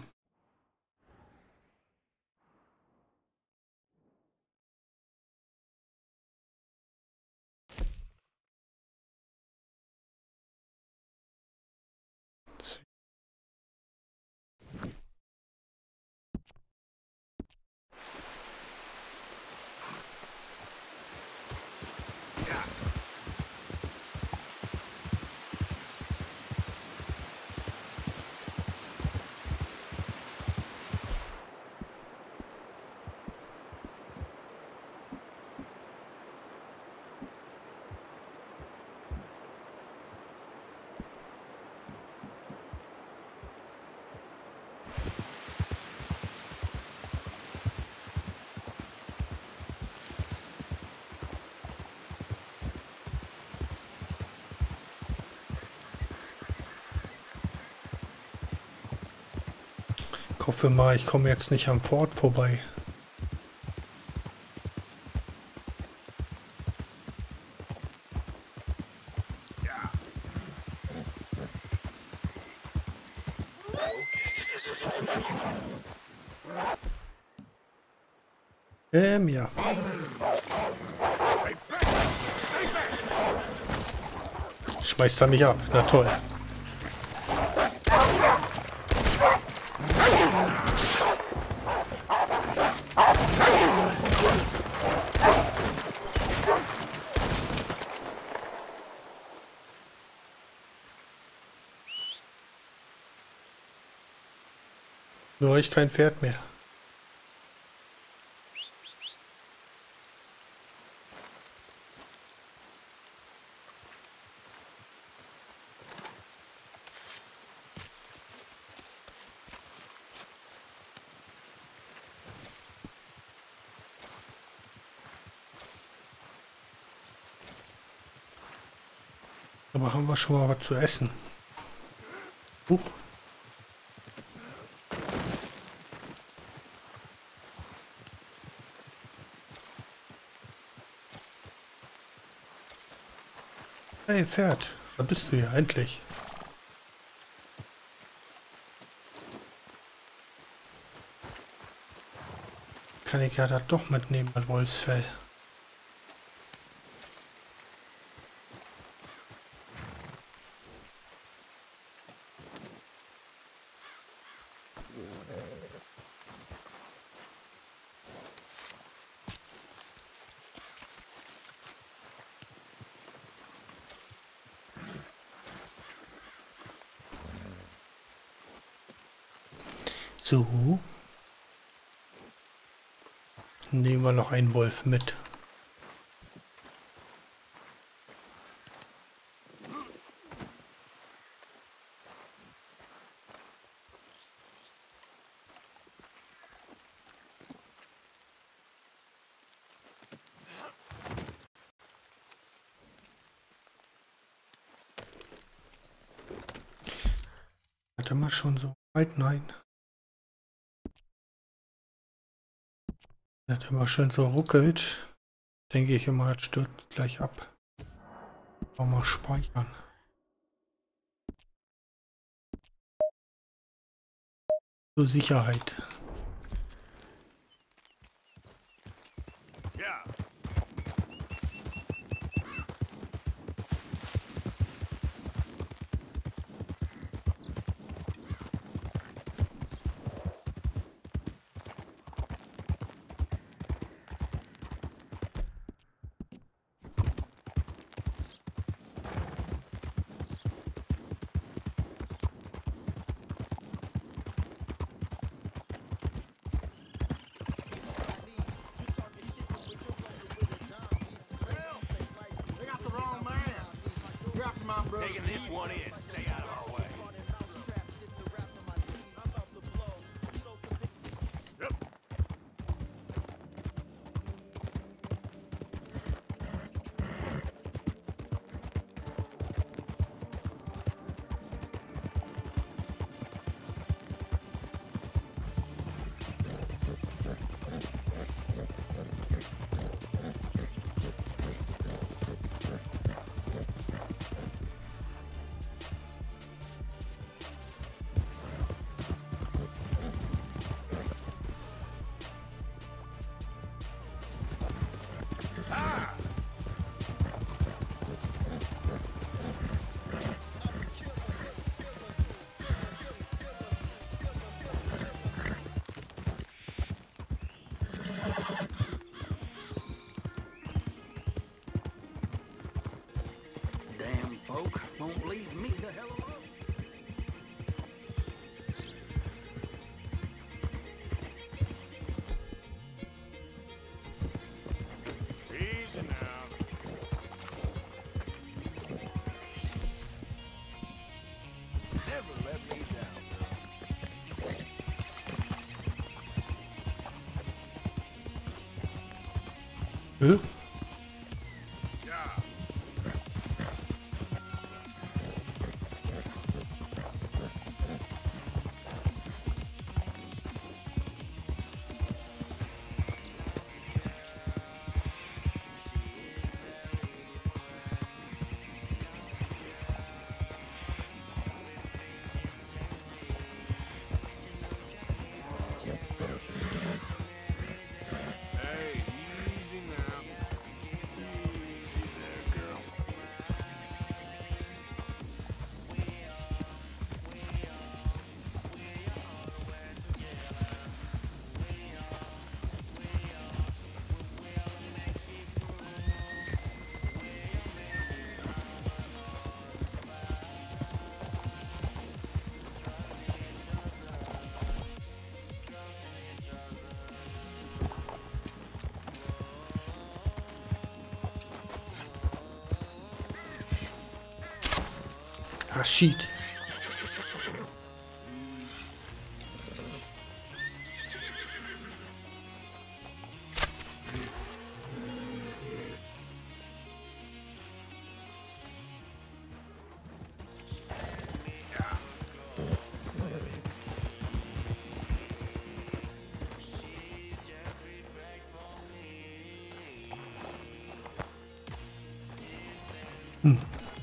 Ich hoffe mal, ich komme jetzt nicht am Fort vorbei. Ähm, ja. Schmeißt er mich ab. Na toll. Nur habe ich kein Pferd mehr. Aber haben wir schon mal was zu essen? Huch. Hey Pferd, da bist du ja endlich. Kann ich ja da doch mitnehmen, das Wolfsfell. So. Nehmen wir noch einen Wolf mit. Hatte man schon so weit? Nein. Das immer schön so ruckelt, denke ich immer, das stürzt gleich ab. Auch mal speichern. Zur Sicherheit. Ja. Taking this one in. Stay out of our way. Yep. Damn folk won't leave me the hell alone. Easy now. Never let me down, Hä? Hey, easy now. Easy there, girl. Ah, shit. Hm.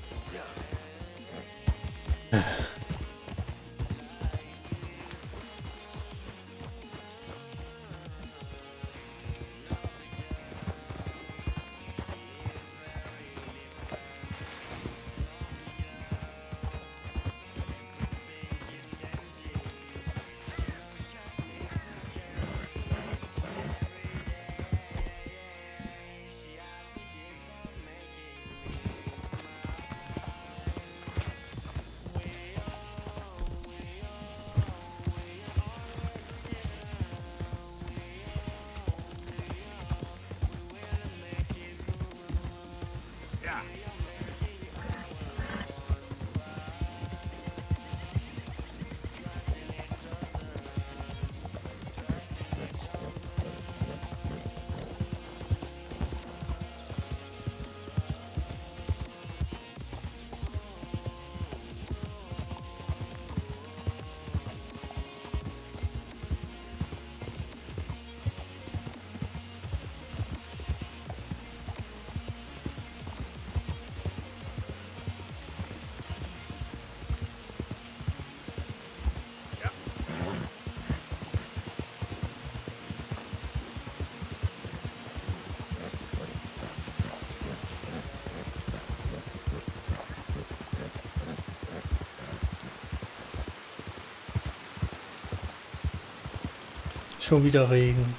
Schon wieder Regen.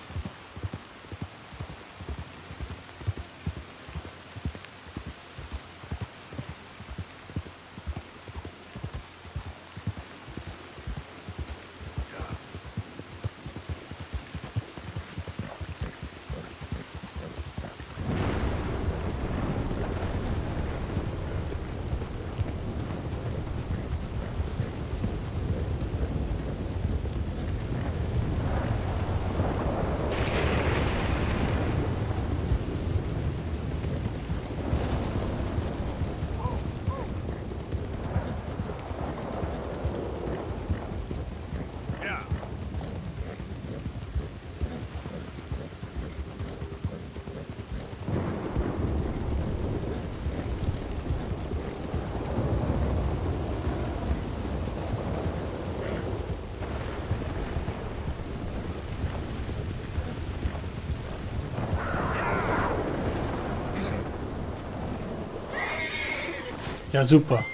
Ja, super.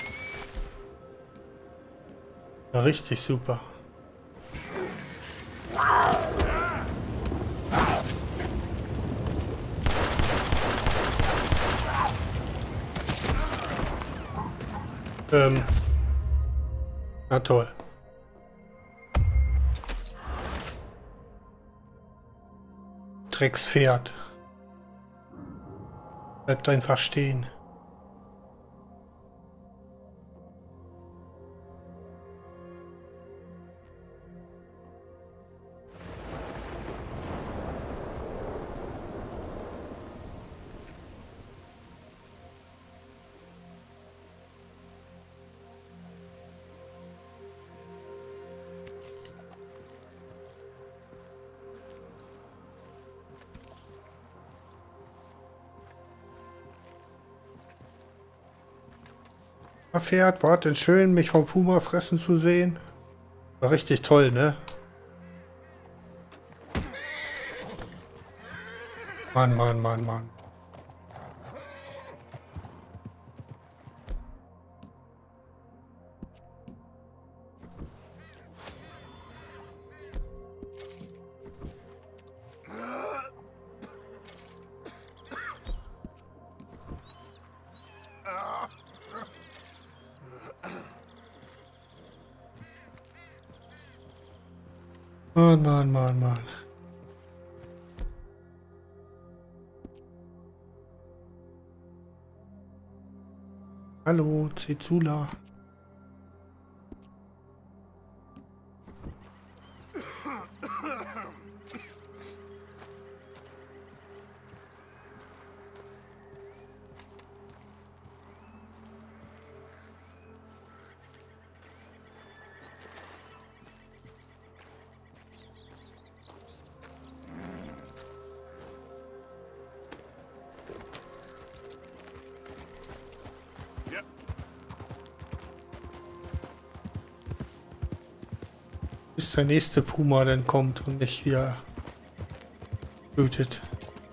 Ja, richtig super. Ähm. Na toll. Dreckspferd. Bleibt einfach stehen. Pferd, war denn schön, mich vom Puma fressen zu sehen? War richtig toll, ne? Mann, Mann, Mann, Mann. Mann, Mann, Mann, Mann. Hallo, Zezula. der nächste Puma dann kommt und nicht wieder tötet.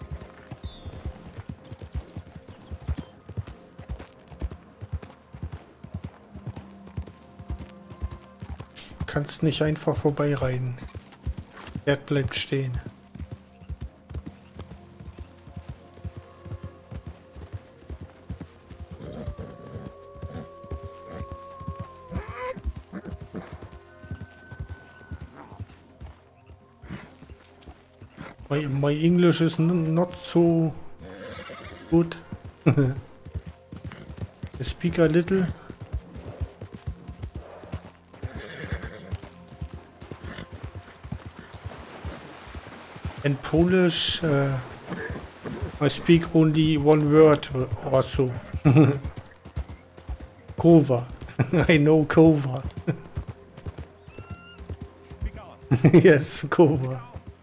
Kannst nicht einfach vorbeireiten. Pferd bleibt stehen. My, my English is not so good. I speak a little. In Polish, uh, I speak only one word or so. Kova. I know Kova. Yes, Kova.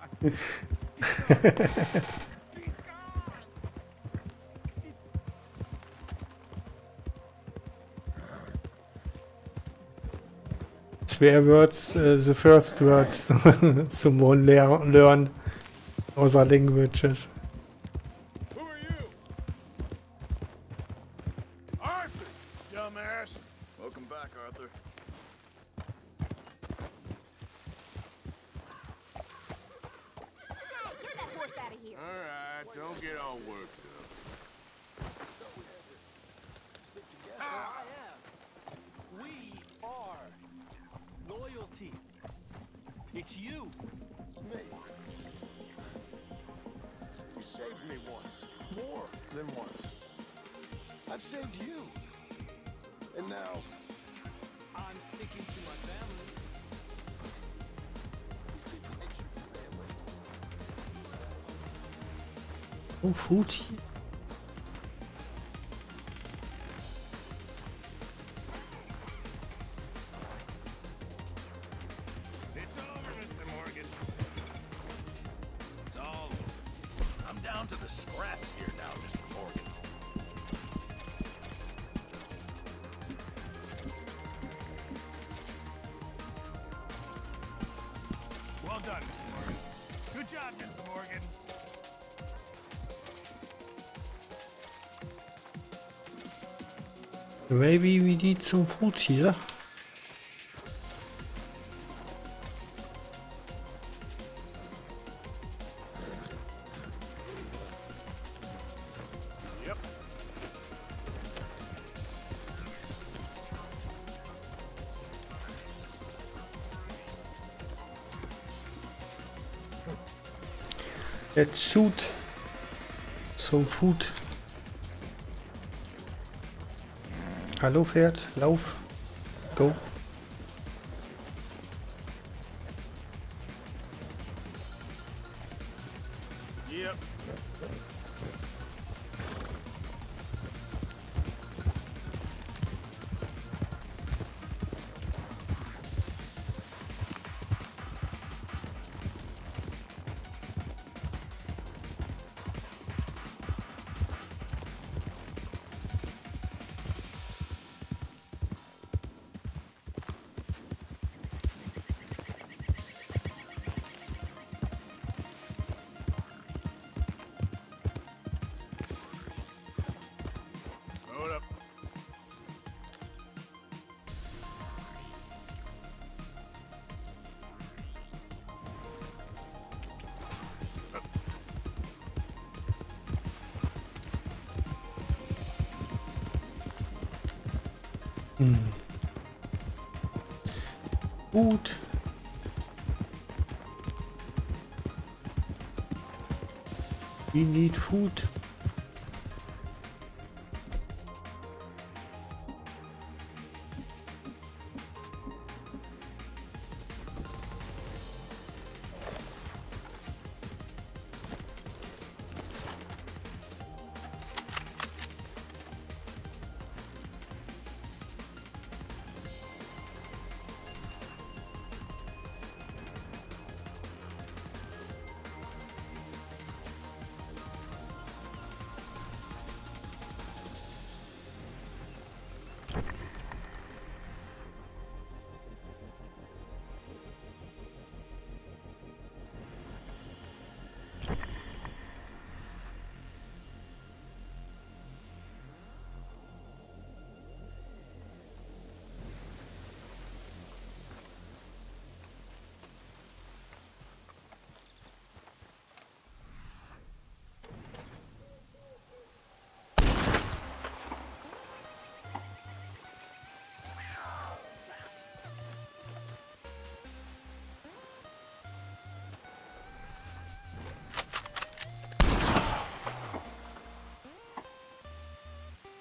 Swear words, uh, the first words someone lear learn other languages. Who are you? Arthur, dumbass. Welcome back, Arthur. Get that horse out of here. All right, don't get all worked up. Ah. We are loyalty. It's you. Me. You saved me once. More than once. I've saved you. And now... I'm sticking to my family. these people hate you for family. Oh, food hier. It's over, Mister Morgan. It's all over. I'm down to the scraps here now, Mister Morgan. Well done, Mister Morgan. Good job, Mister Morgan. Maybe we need some food here. Yep. Let's shoot some food. Hallo Pferd, lauf. Go. Yep. Hold up. Hm. Gut. We need food.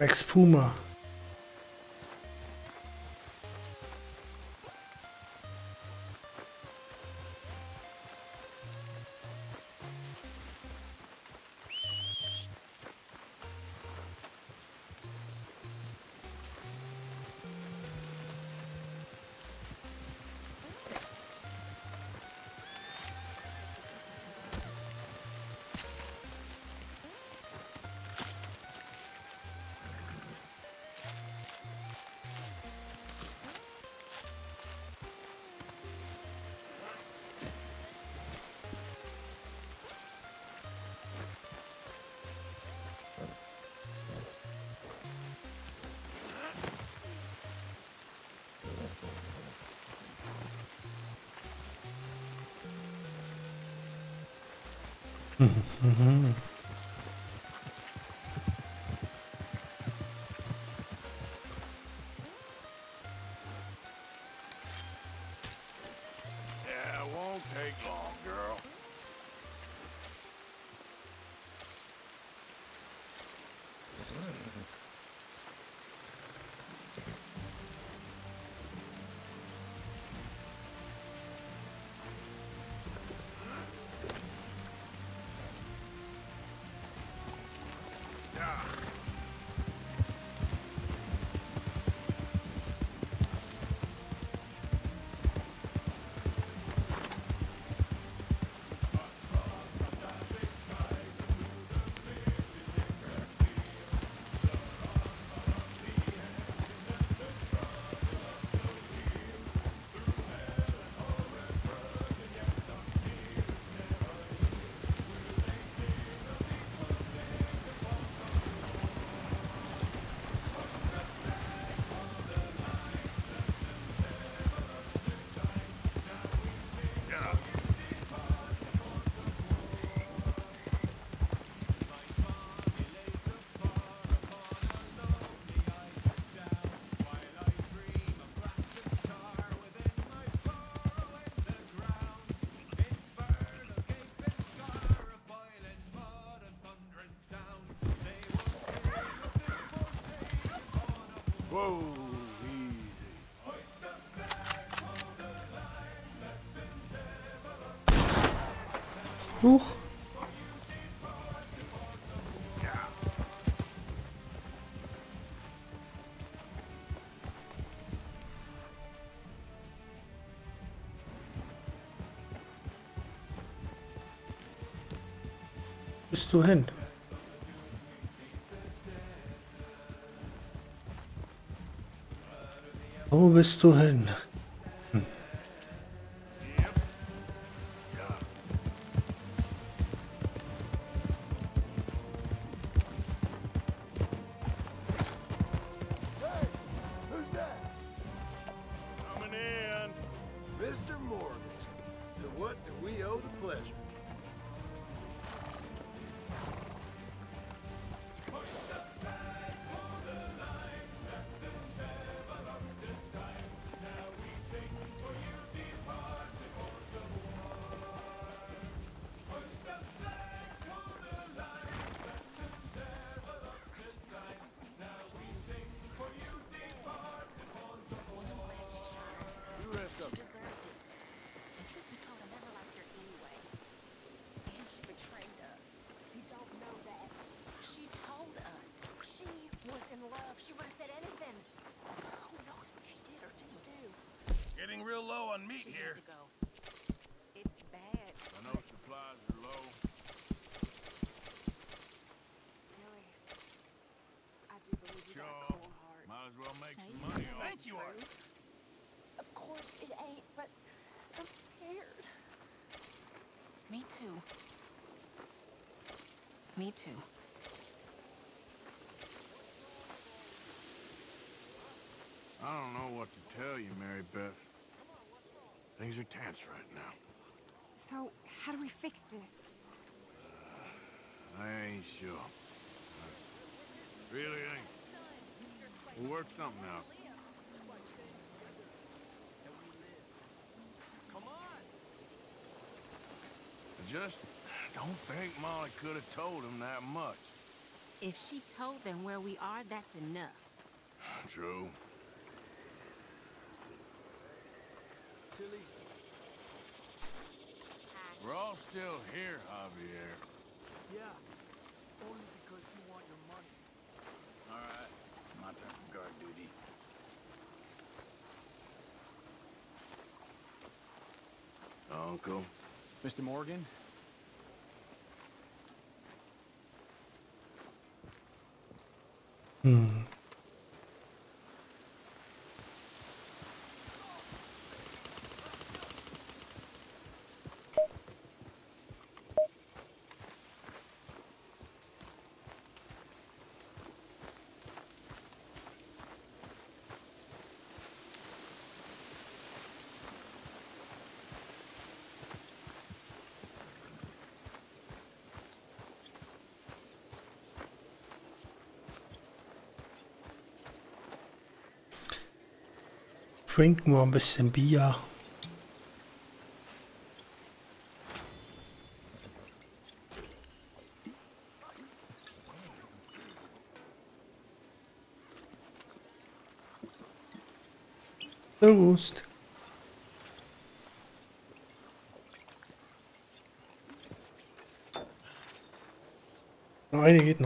Rex Puma. Mhm. Yeah, it won't take long, girl. Whoa, easy. Huch. Bist du hin? Wo bist du hin? Hm. Who's that? Coming in. Mister Morgan. To what do we owe the pleasure? Getting real low on meat here. It's bad. I know supplies are low. Tilly, I do believe you got a cold heart. Might as well make some money off. Thank you, Art. Of course it ain't, but I'm scared. Me too. Me too. I don't know what to tell you, Mary Beth. Things are tense right now. So, how do we fix this? Uh, I ain't sure. I really ain't. We'll work something out. I just don't think Molly could have told him that much. If she told them where we are, that's enough. True. Tilly. We're all still here, Javier. Yeah. Only because you want your money. All right. It's my turn for guard duty. Uncle. Mister Morgan? Hm. Trinken wir ein bisschen Bier. Prost. Noch eine geht noch.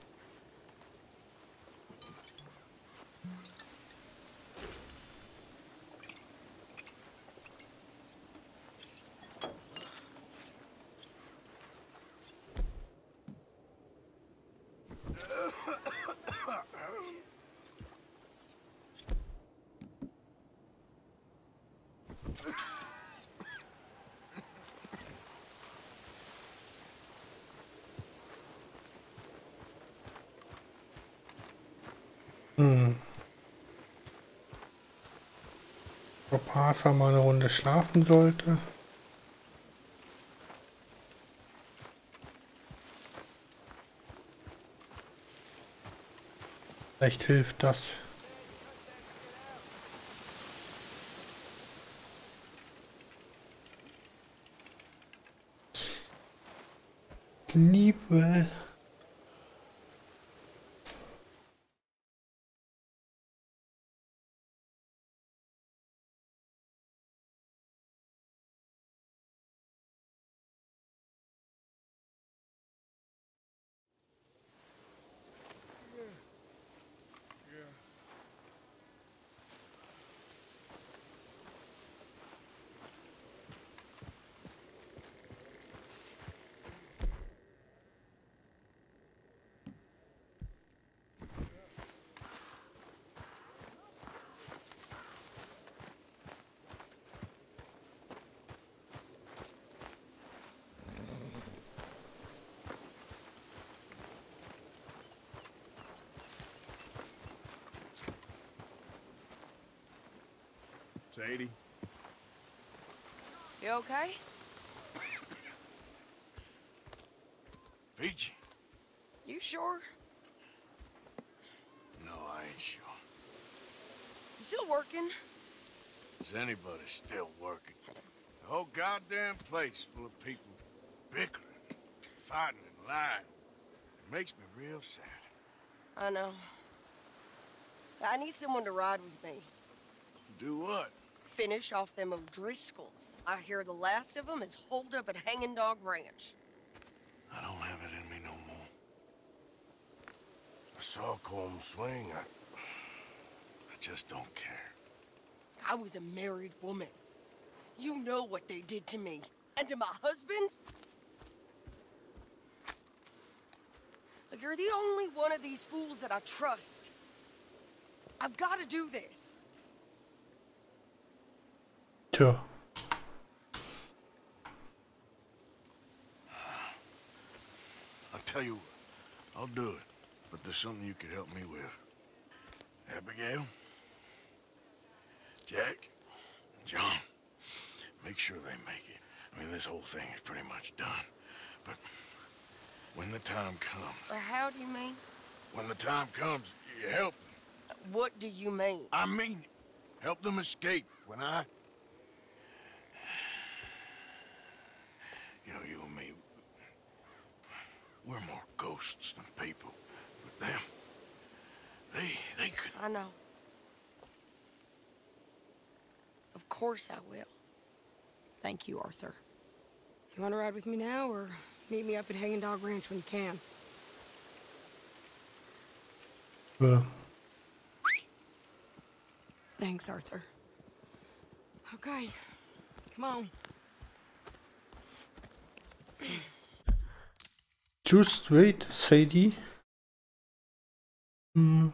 Hm. Ob Arthur mal eine Runde schlafen sollte. Vielleicht hilft das. Liebe. Sadie? You okay? Peachy? You sure? No, I ain't sure. You still working? Is anybody still working? The whole goddamn place full of people bickering, fighting and lying. It makes me real sad. I know. I need someone to ride with me. Do what? Finish off them O'Driscolls. I hear the last of them is holed up at Hanging Dog Ranch. I don't have it in me no more. I saw Colm swing. I... I just don't care. I was a married woman. You know what they did to me. And to my husband? Like, you're the only one of these fools that I trust. I've got to do this. Tja. I'll tell you what, I'll do it, but there's something you could help me with. Abigail, Jack, John, make sure they make it. I mean, this whole thing is pretty much done, but when the time comes... Or how do you mean? When the time comes, you help them. What do you mean? I mean it. Help them escape when I... You know, you and me, we're more ghosts than people. them. They, they could... I know. Of course I will. Thank you, Arthur. You want to ride with me now, or meet me up at Hanging Dog Ranch when you can? Well. Thanks, Arthur. Okay, come on. Just wait, Sadie. Hm.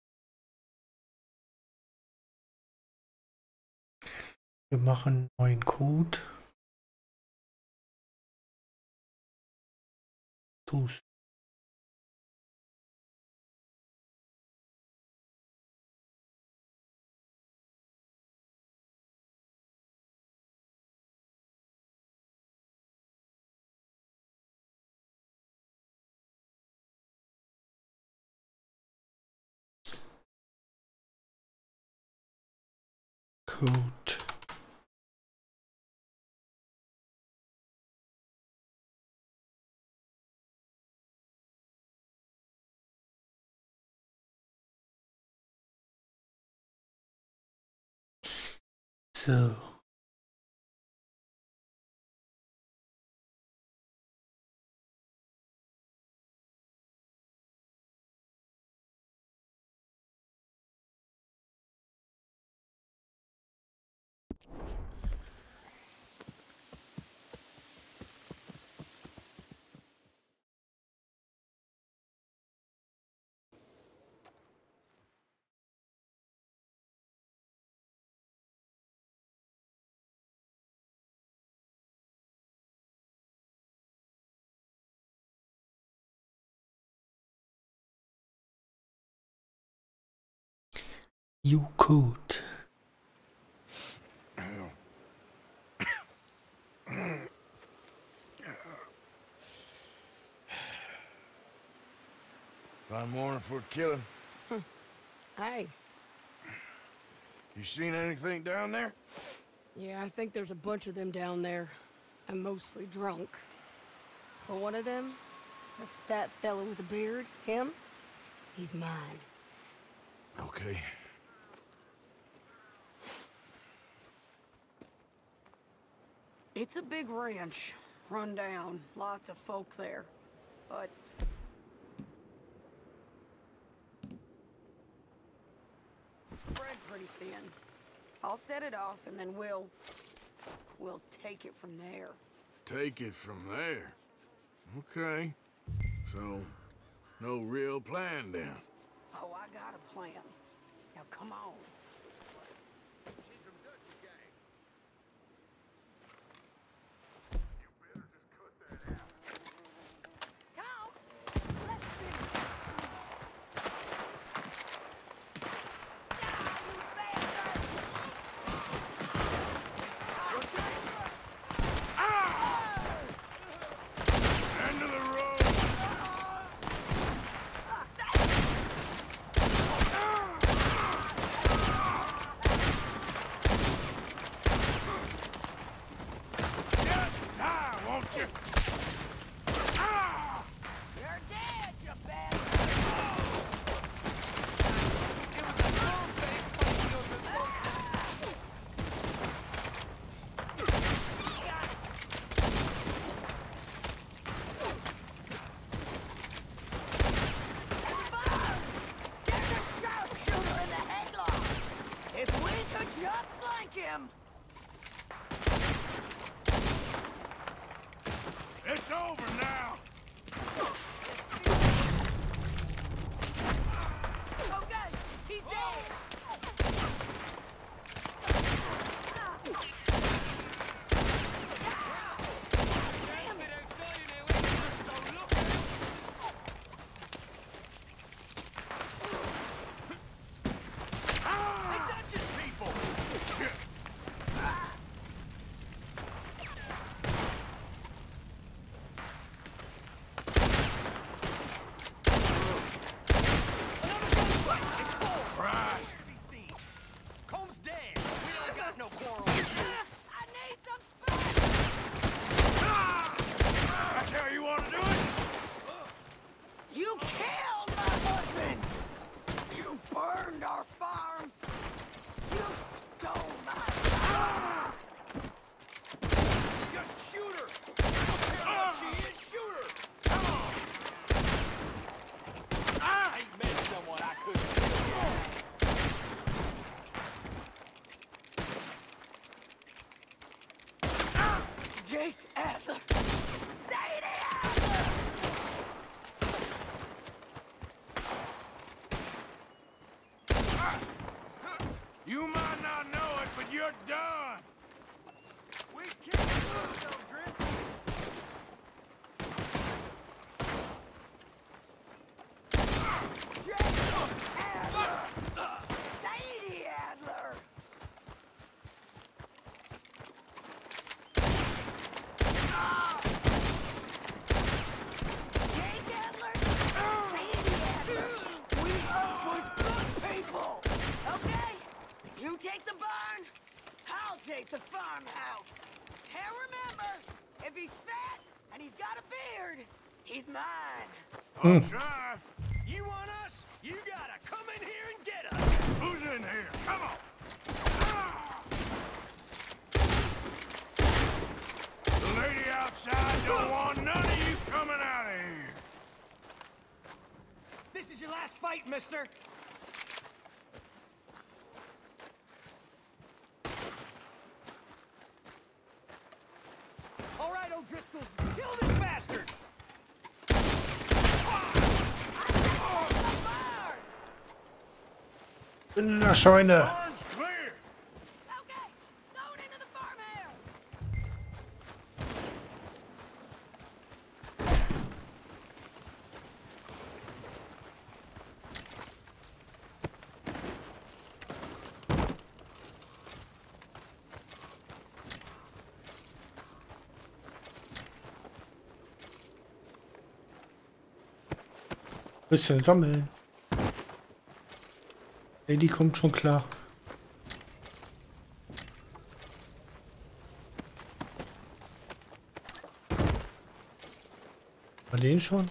Wir machen einen neuen Code. Tust. Code. So. You could. Fine morning for a killing. Hey. You seen anything down there? Yeah, I think there's a bunch of them down there. I'm mostly drunk. For one of them, it's a fat fella with a beard. Him, he's mine. Okay. It's a big ranch, run down, lots of folk there, but... spread pretty thin. I'll set it off and then we'll... we'll take it from there. Take it from there? Okay. So, no real plan then? Oh, I got a plan. Now come on. It's over now! Okay, he's dead! You might not know it, but you're done. We can't lose them, Driscoll. Jacob Adler! Sadie Adler! Jake Adler? Sadie Adler! We was good people! Okay, you take the barn, I'll take the farmhouse. And remember, if he's fat and he's got a beard, he's mine. I'll try. You want us? You gotta come in here and get us. Who's in here? Come on. The lady outside don't want none of you coming out of here. This is your last fight, mister. All right, O'Driscoll, kill this bastard. In der Scheune. Barn's clear. Okay, going into the farmhouse. Bisschen sammeln. Ey, die kommt schon klar. War den schon?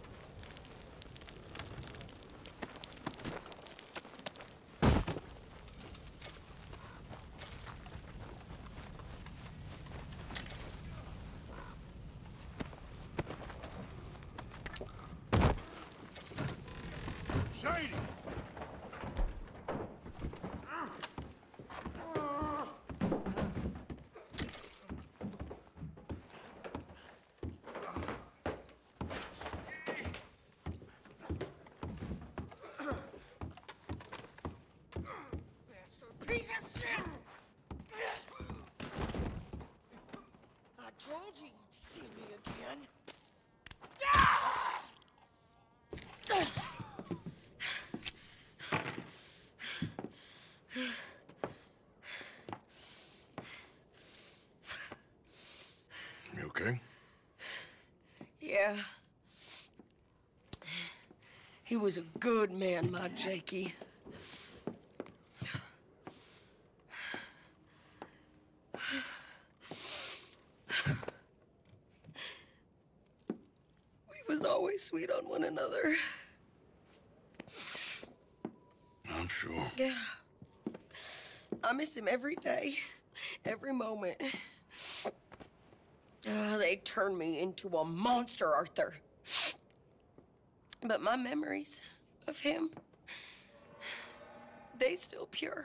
Sadie. Piece of shit! I told you you'd see me again. You okay? Yeah. He was a good man, my Jakey. We was always sweet on one another. I'm sure. Yeah. I miss him every day, every moment. Uh, they turned me into a monster, Arthur. But my memories of him, they still pure.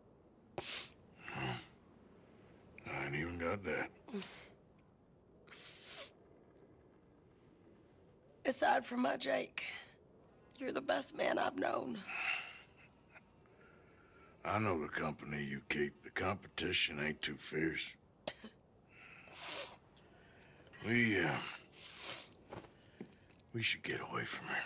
I ain't even got that. Aside from my Jake, you're the best man I've known. I know the company you keep. The competition ain't too fierce. We, uh... we should get away from her.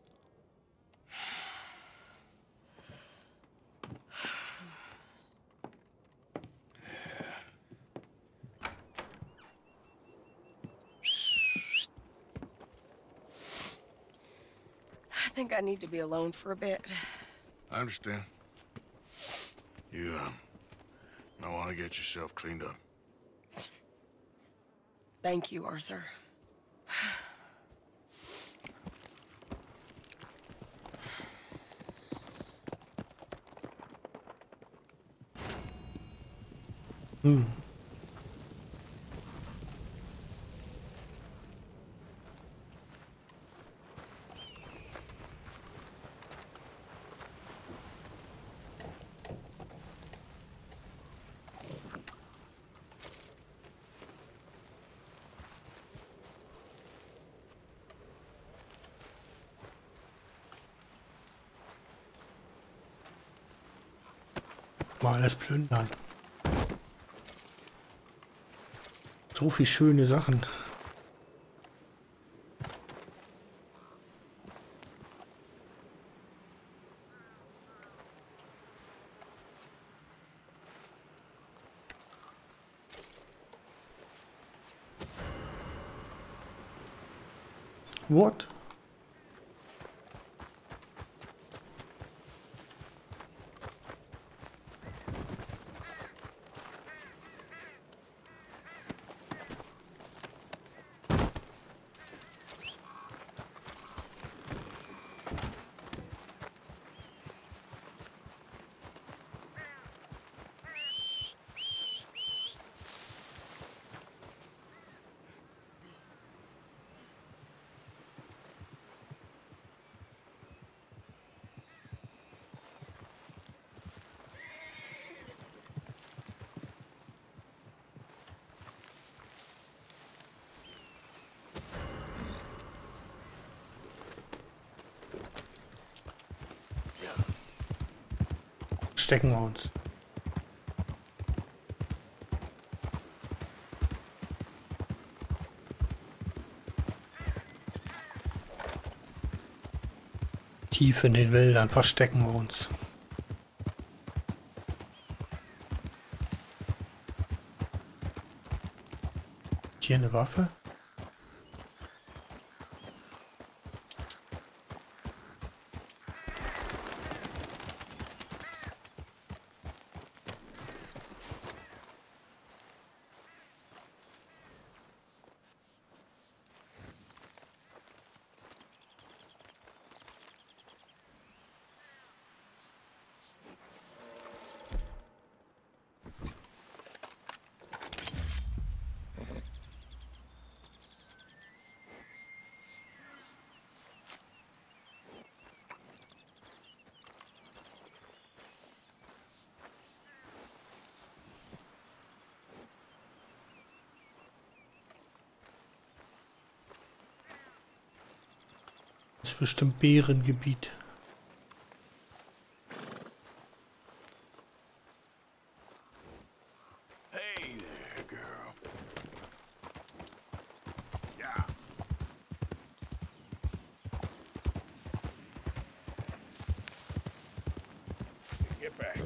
I think I need to be alone for a bit. I understand. You, uh, might want to get yourself cleaned up. Thank you, Arthur. Hmm. Mal alles plündern. So viel schöne Sachen. What? Stecken wir uns. Tief in den Wäldern verstecken wir uns. Hier eine Waffe? Das ist bestimmt Bärengebiet. Hey there, girl. Yeah. Get back.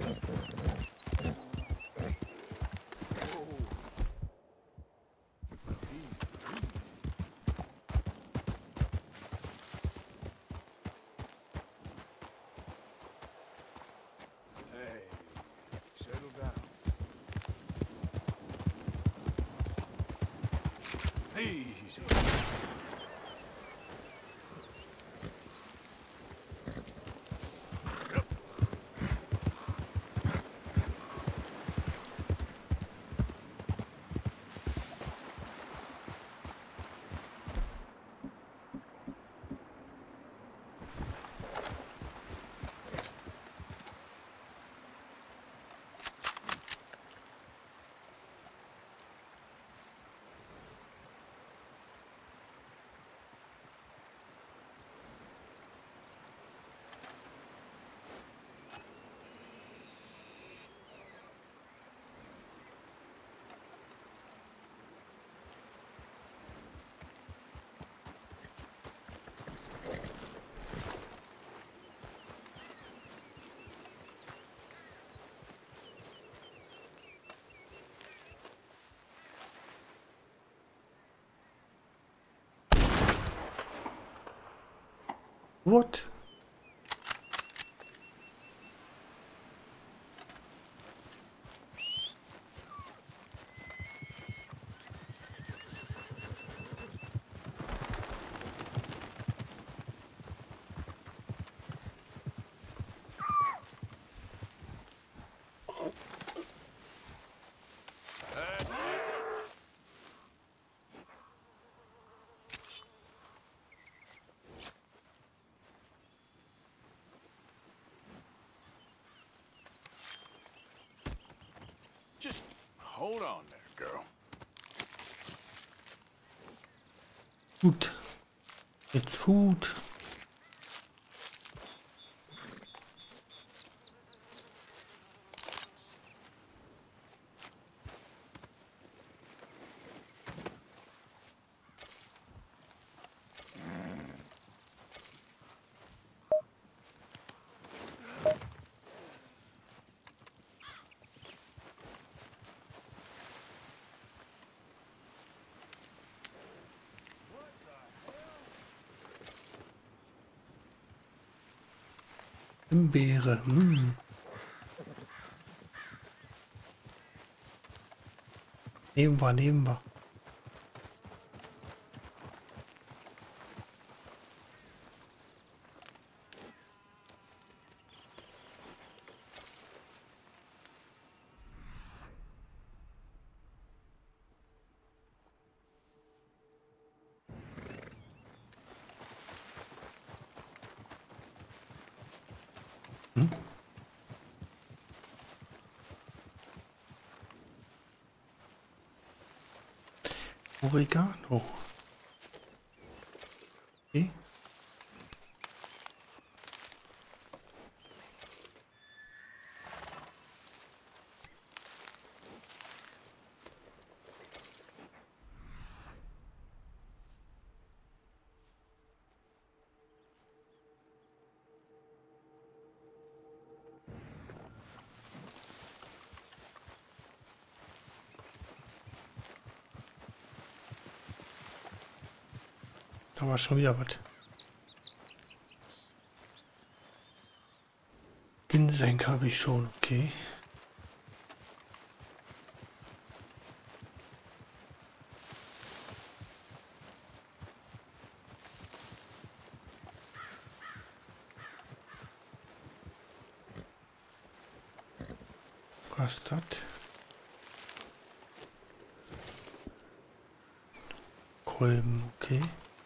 Easy. What? Just hold on there, girl. Gut. It's food. Himbeere. Hm. Nehmen wir, nehmen wir. Hm? Oregano. Okay. Da war schon wieder was. Ginseng habe ich schon, okay. Was ist das? Kolben, okay.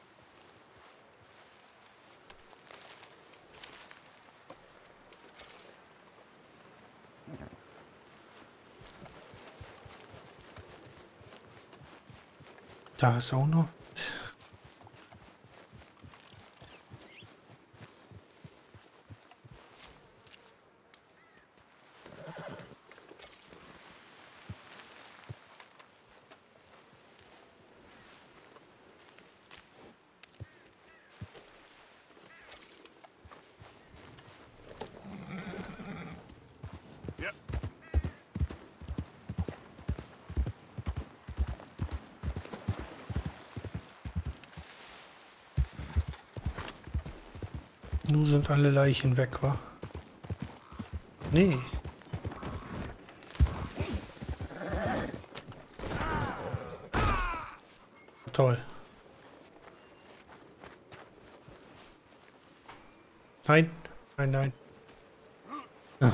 Da ist auch noch. Nun sind alle Leichen weg, wa? Nee. Toll. Nein, nein, nein. Ah.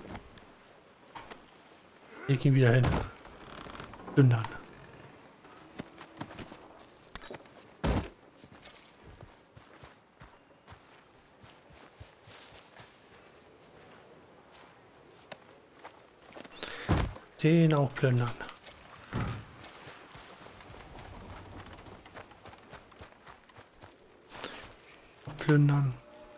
Ich gehe wieder hin. Plündern. Den auch plündern. Plündern.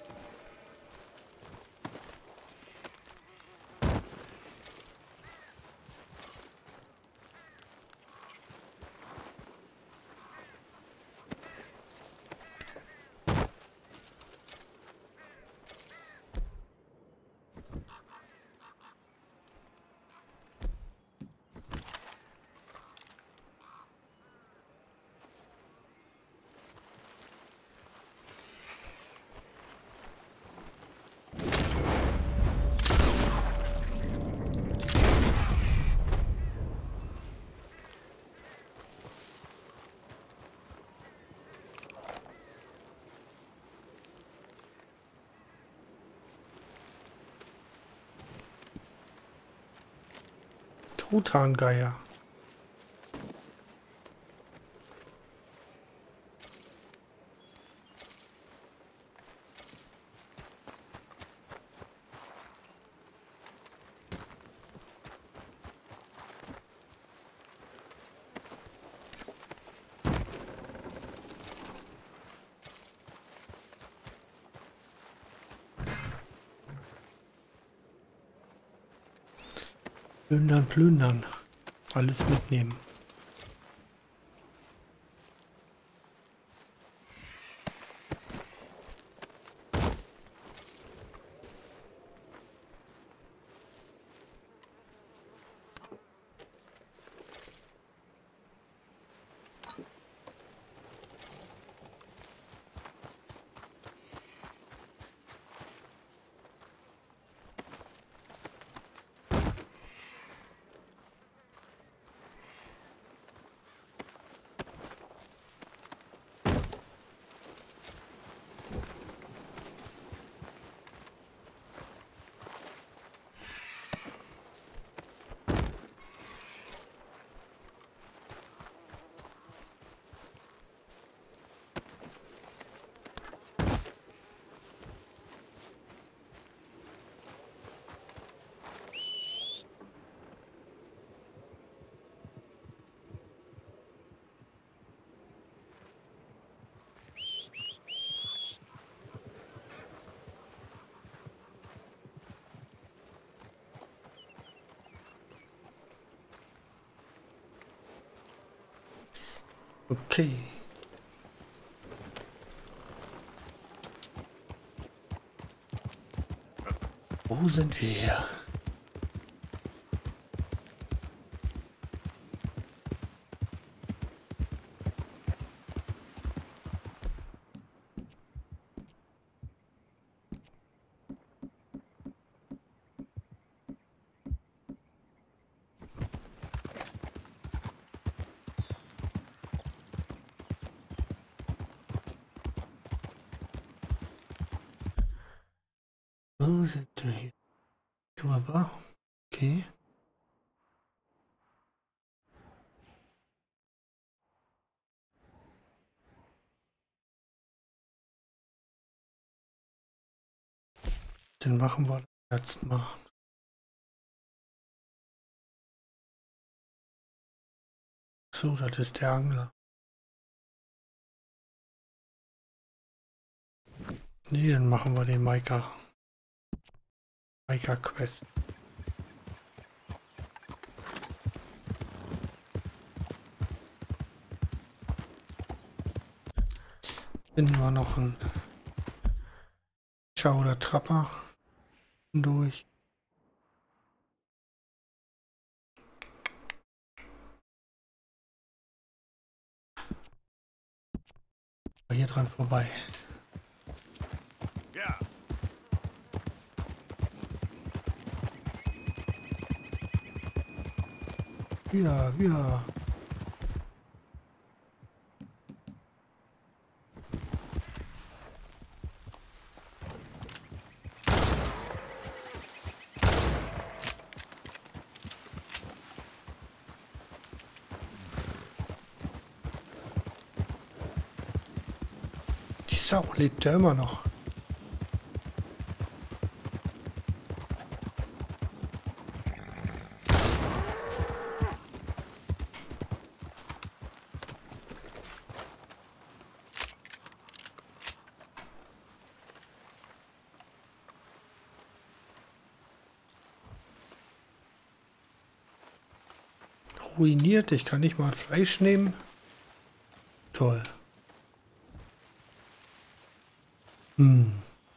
Truthahngeier. Plündern, plündern. Alles mitnehmen. Okay. Wo sind wir hier? Wo sind wir hier? Körper. Okay. Den machen wir das letzte Mal. So, das ist der Angler. Nee, dann machen wir den Micah. Micah Quest. Finden wir noch einen Schau oder Trapper durch. Hier dran vorbei. Ja. Ja, ja. Die Sau lebt ja immer noch. Ruiniert, ich kann nicht mal Fleisch nehmen. Toll. Hm.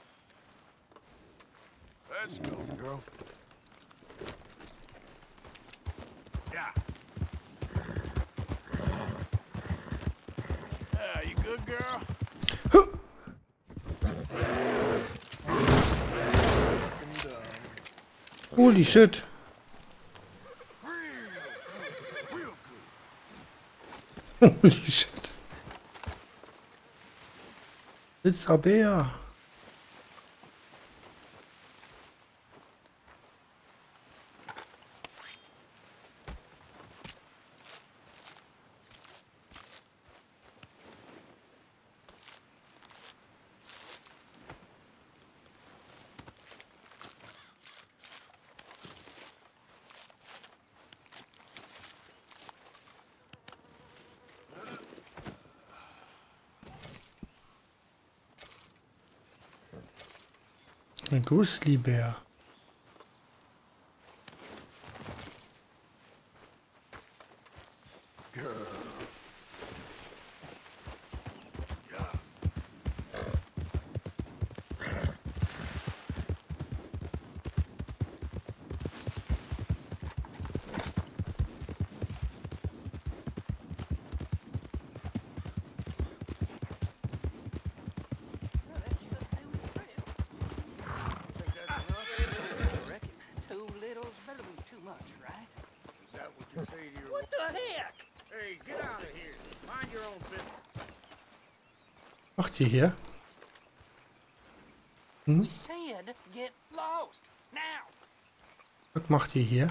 Let's go, girl. Yeah. Yeah, you good, girl? Holy shit. Holy shit. It's a bear. Ein Grizzlybär. What the heck? Hey, get out of here. Mind your own business. Macht ihr hier? Hm? We said get lost now. Was macht ihr hier?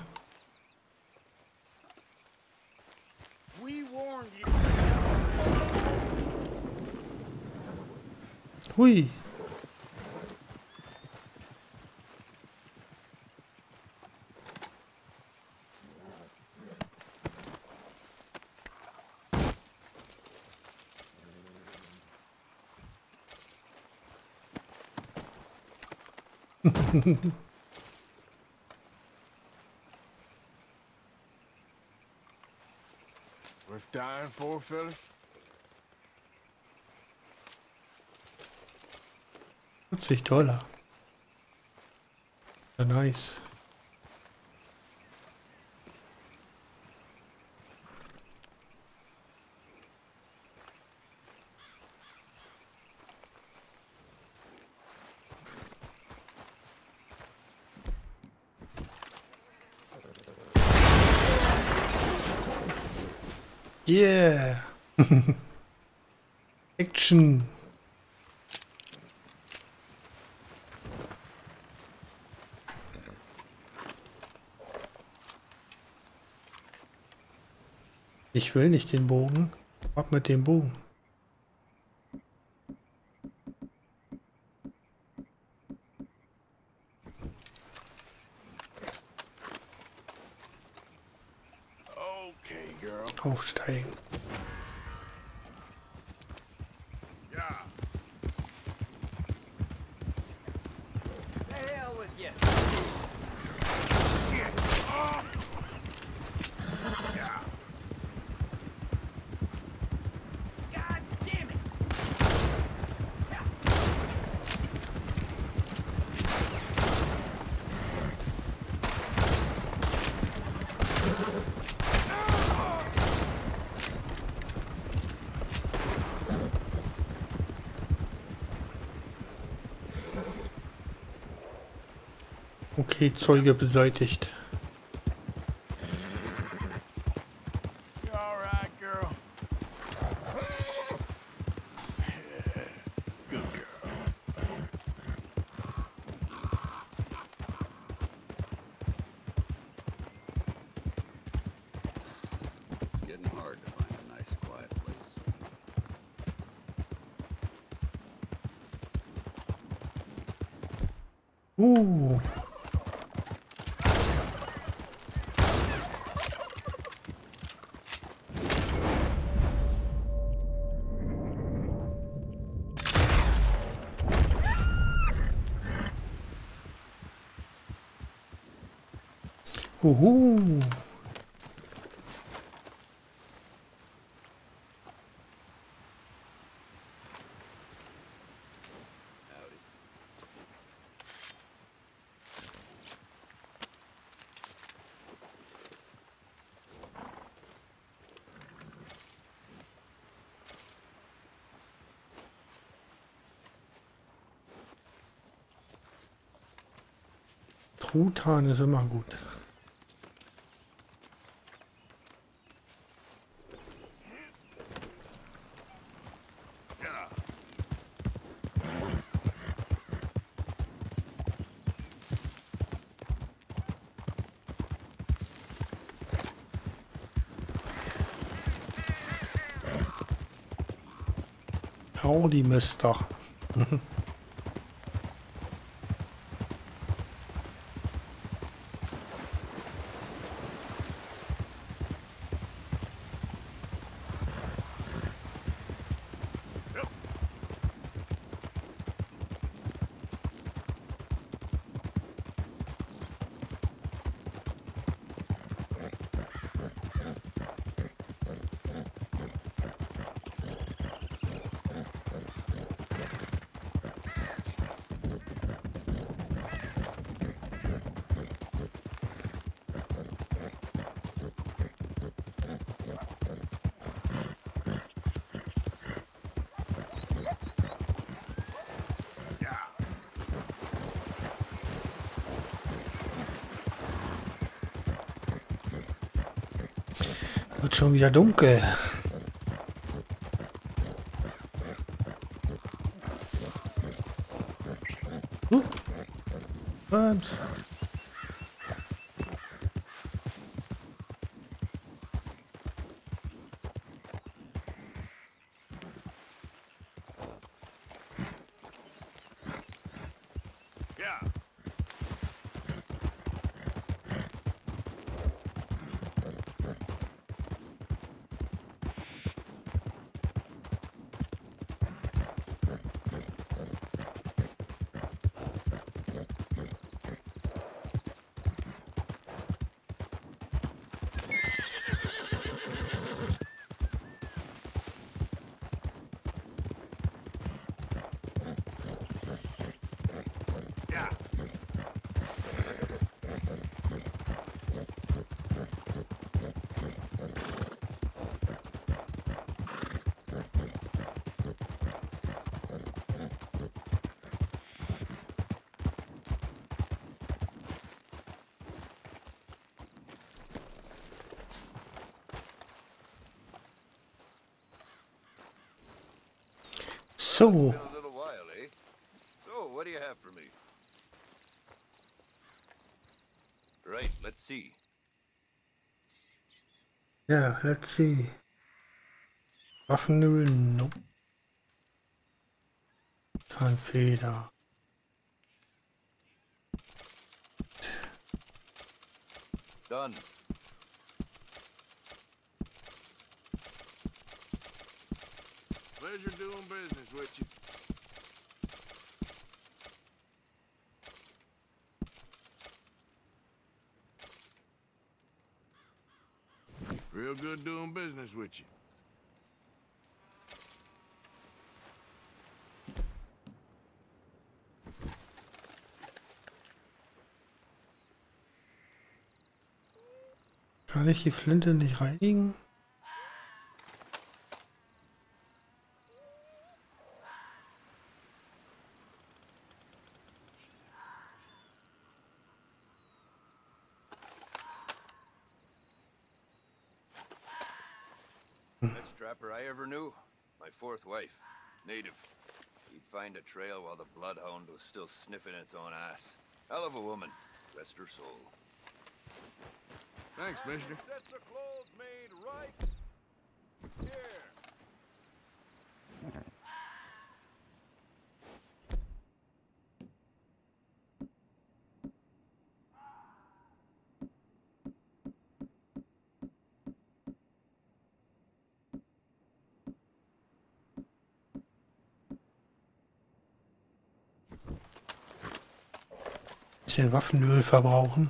We warned you. Hui. Worth dying for, fellas? fünfzig Dollar. Ja, nice. Yeah. Action. Ich will nicht den Bogen. Ab mit dem Bogen. Okay, girl. Aufsteigen. Yeah. The hell with you. Shit. Oh. Yeah. God damn it. Okay, Zeuge beseitigt. You all right, girl? Good girl. Getting hard to find a nice, quiet place. Uh. Uhu. Truthahn ist immer gut. Howdy, Mister. Wird schon wieder dunkel. Uh. Ups. So. It's been a little while, eh? So, what do you have for me? Right, let's see. Yeah, let's see. Waffenöl, nope. Tarnfeder. Done. Pleasure doing business with you. Real good doing business with you. Kann ich die Flinte nicht reinigen? Best trapper I ever knew. My fourth wife. Native. She'd find a trail while the bloodhound was still sniffing its own ass. Hell of a woman. Rest her soul. Thanks, mister. Sets of clothes made right here. Bisschen Waffenöl verbrauchen.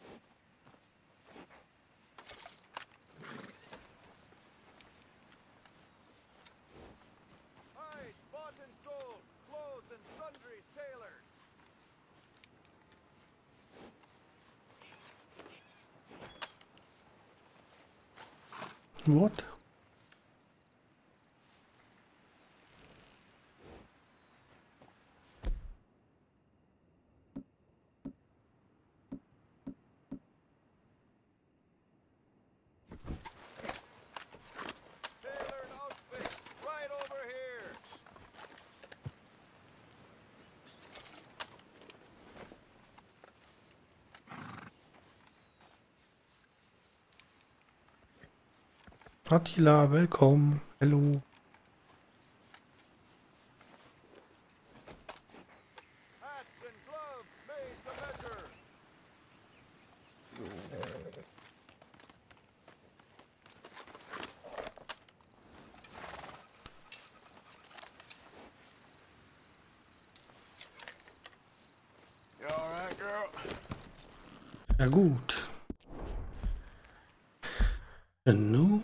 What? Tailored outfit right over here. Attila, willkommen. Hallo. Hats and gloves made to measure. You all right, girl? Ja gut. Genau.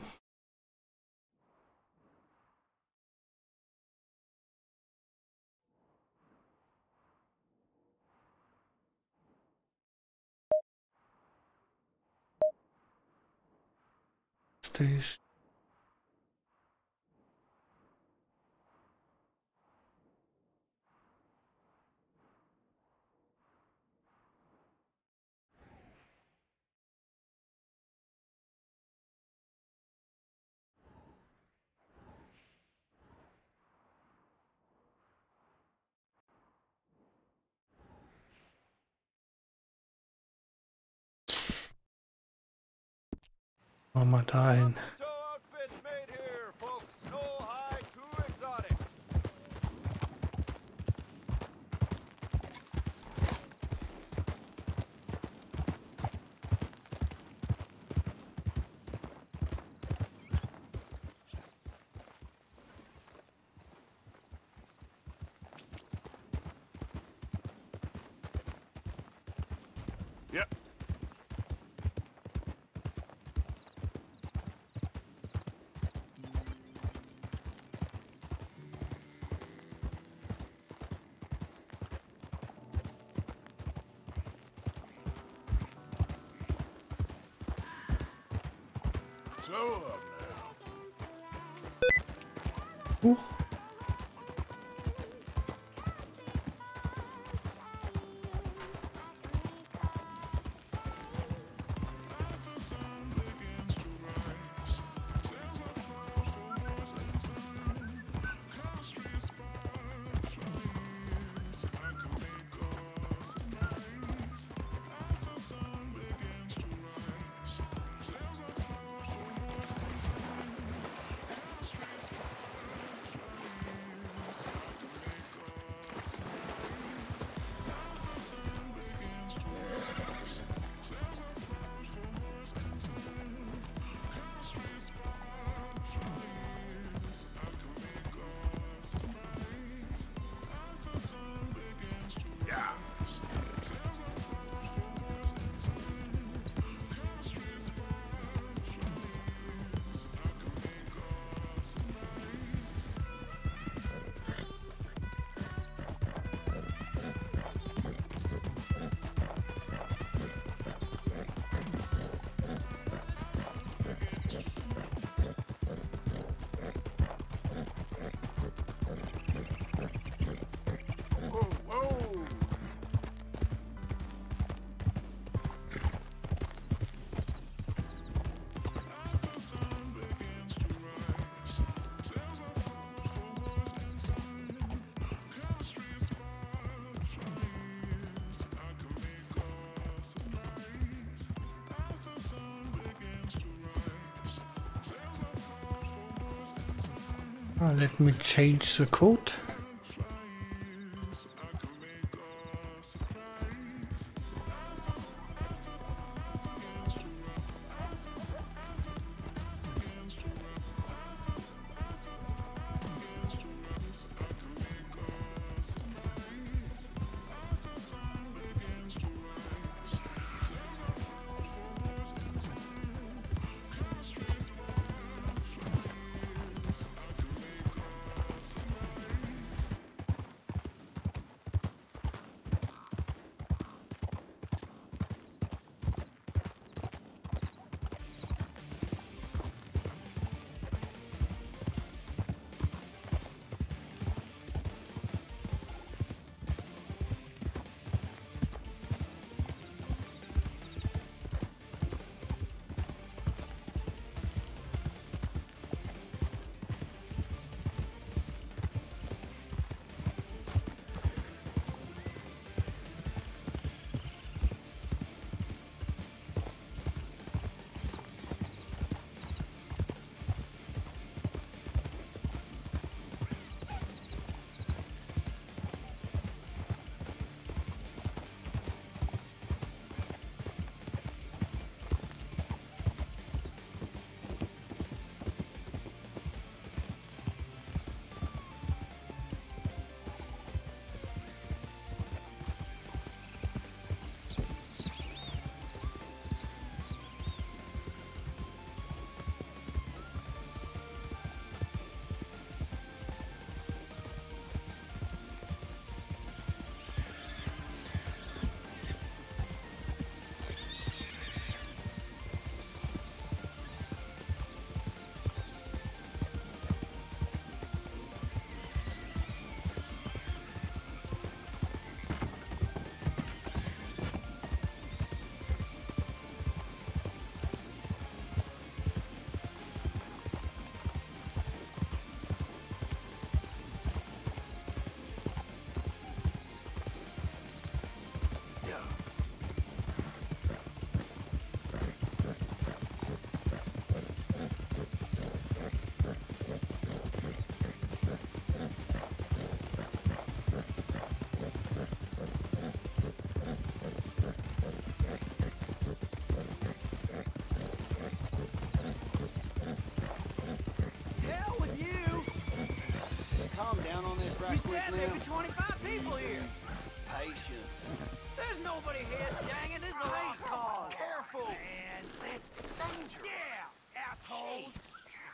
Station. Machen wir da hin. Toe outfits made here, folks. No hide too exotic. Yep. Slow up now. Huch. Ah, let me change the code. You said there'd be twenty-five people here. Patience. There's nobody here, dang it. This is a lost cause. Careful. Man, that's dangerous. Yeah, assholes.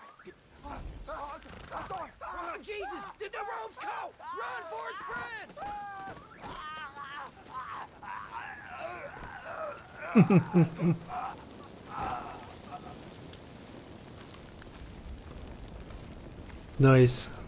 Oh, oh, I'm sorry. Oh, Jesus, the, the rope's caught. Run before it spreads. Nice.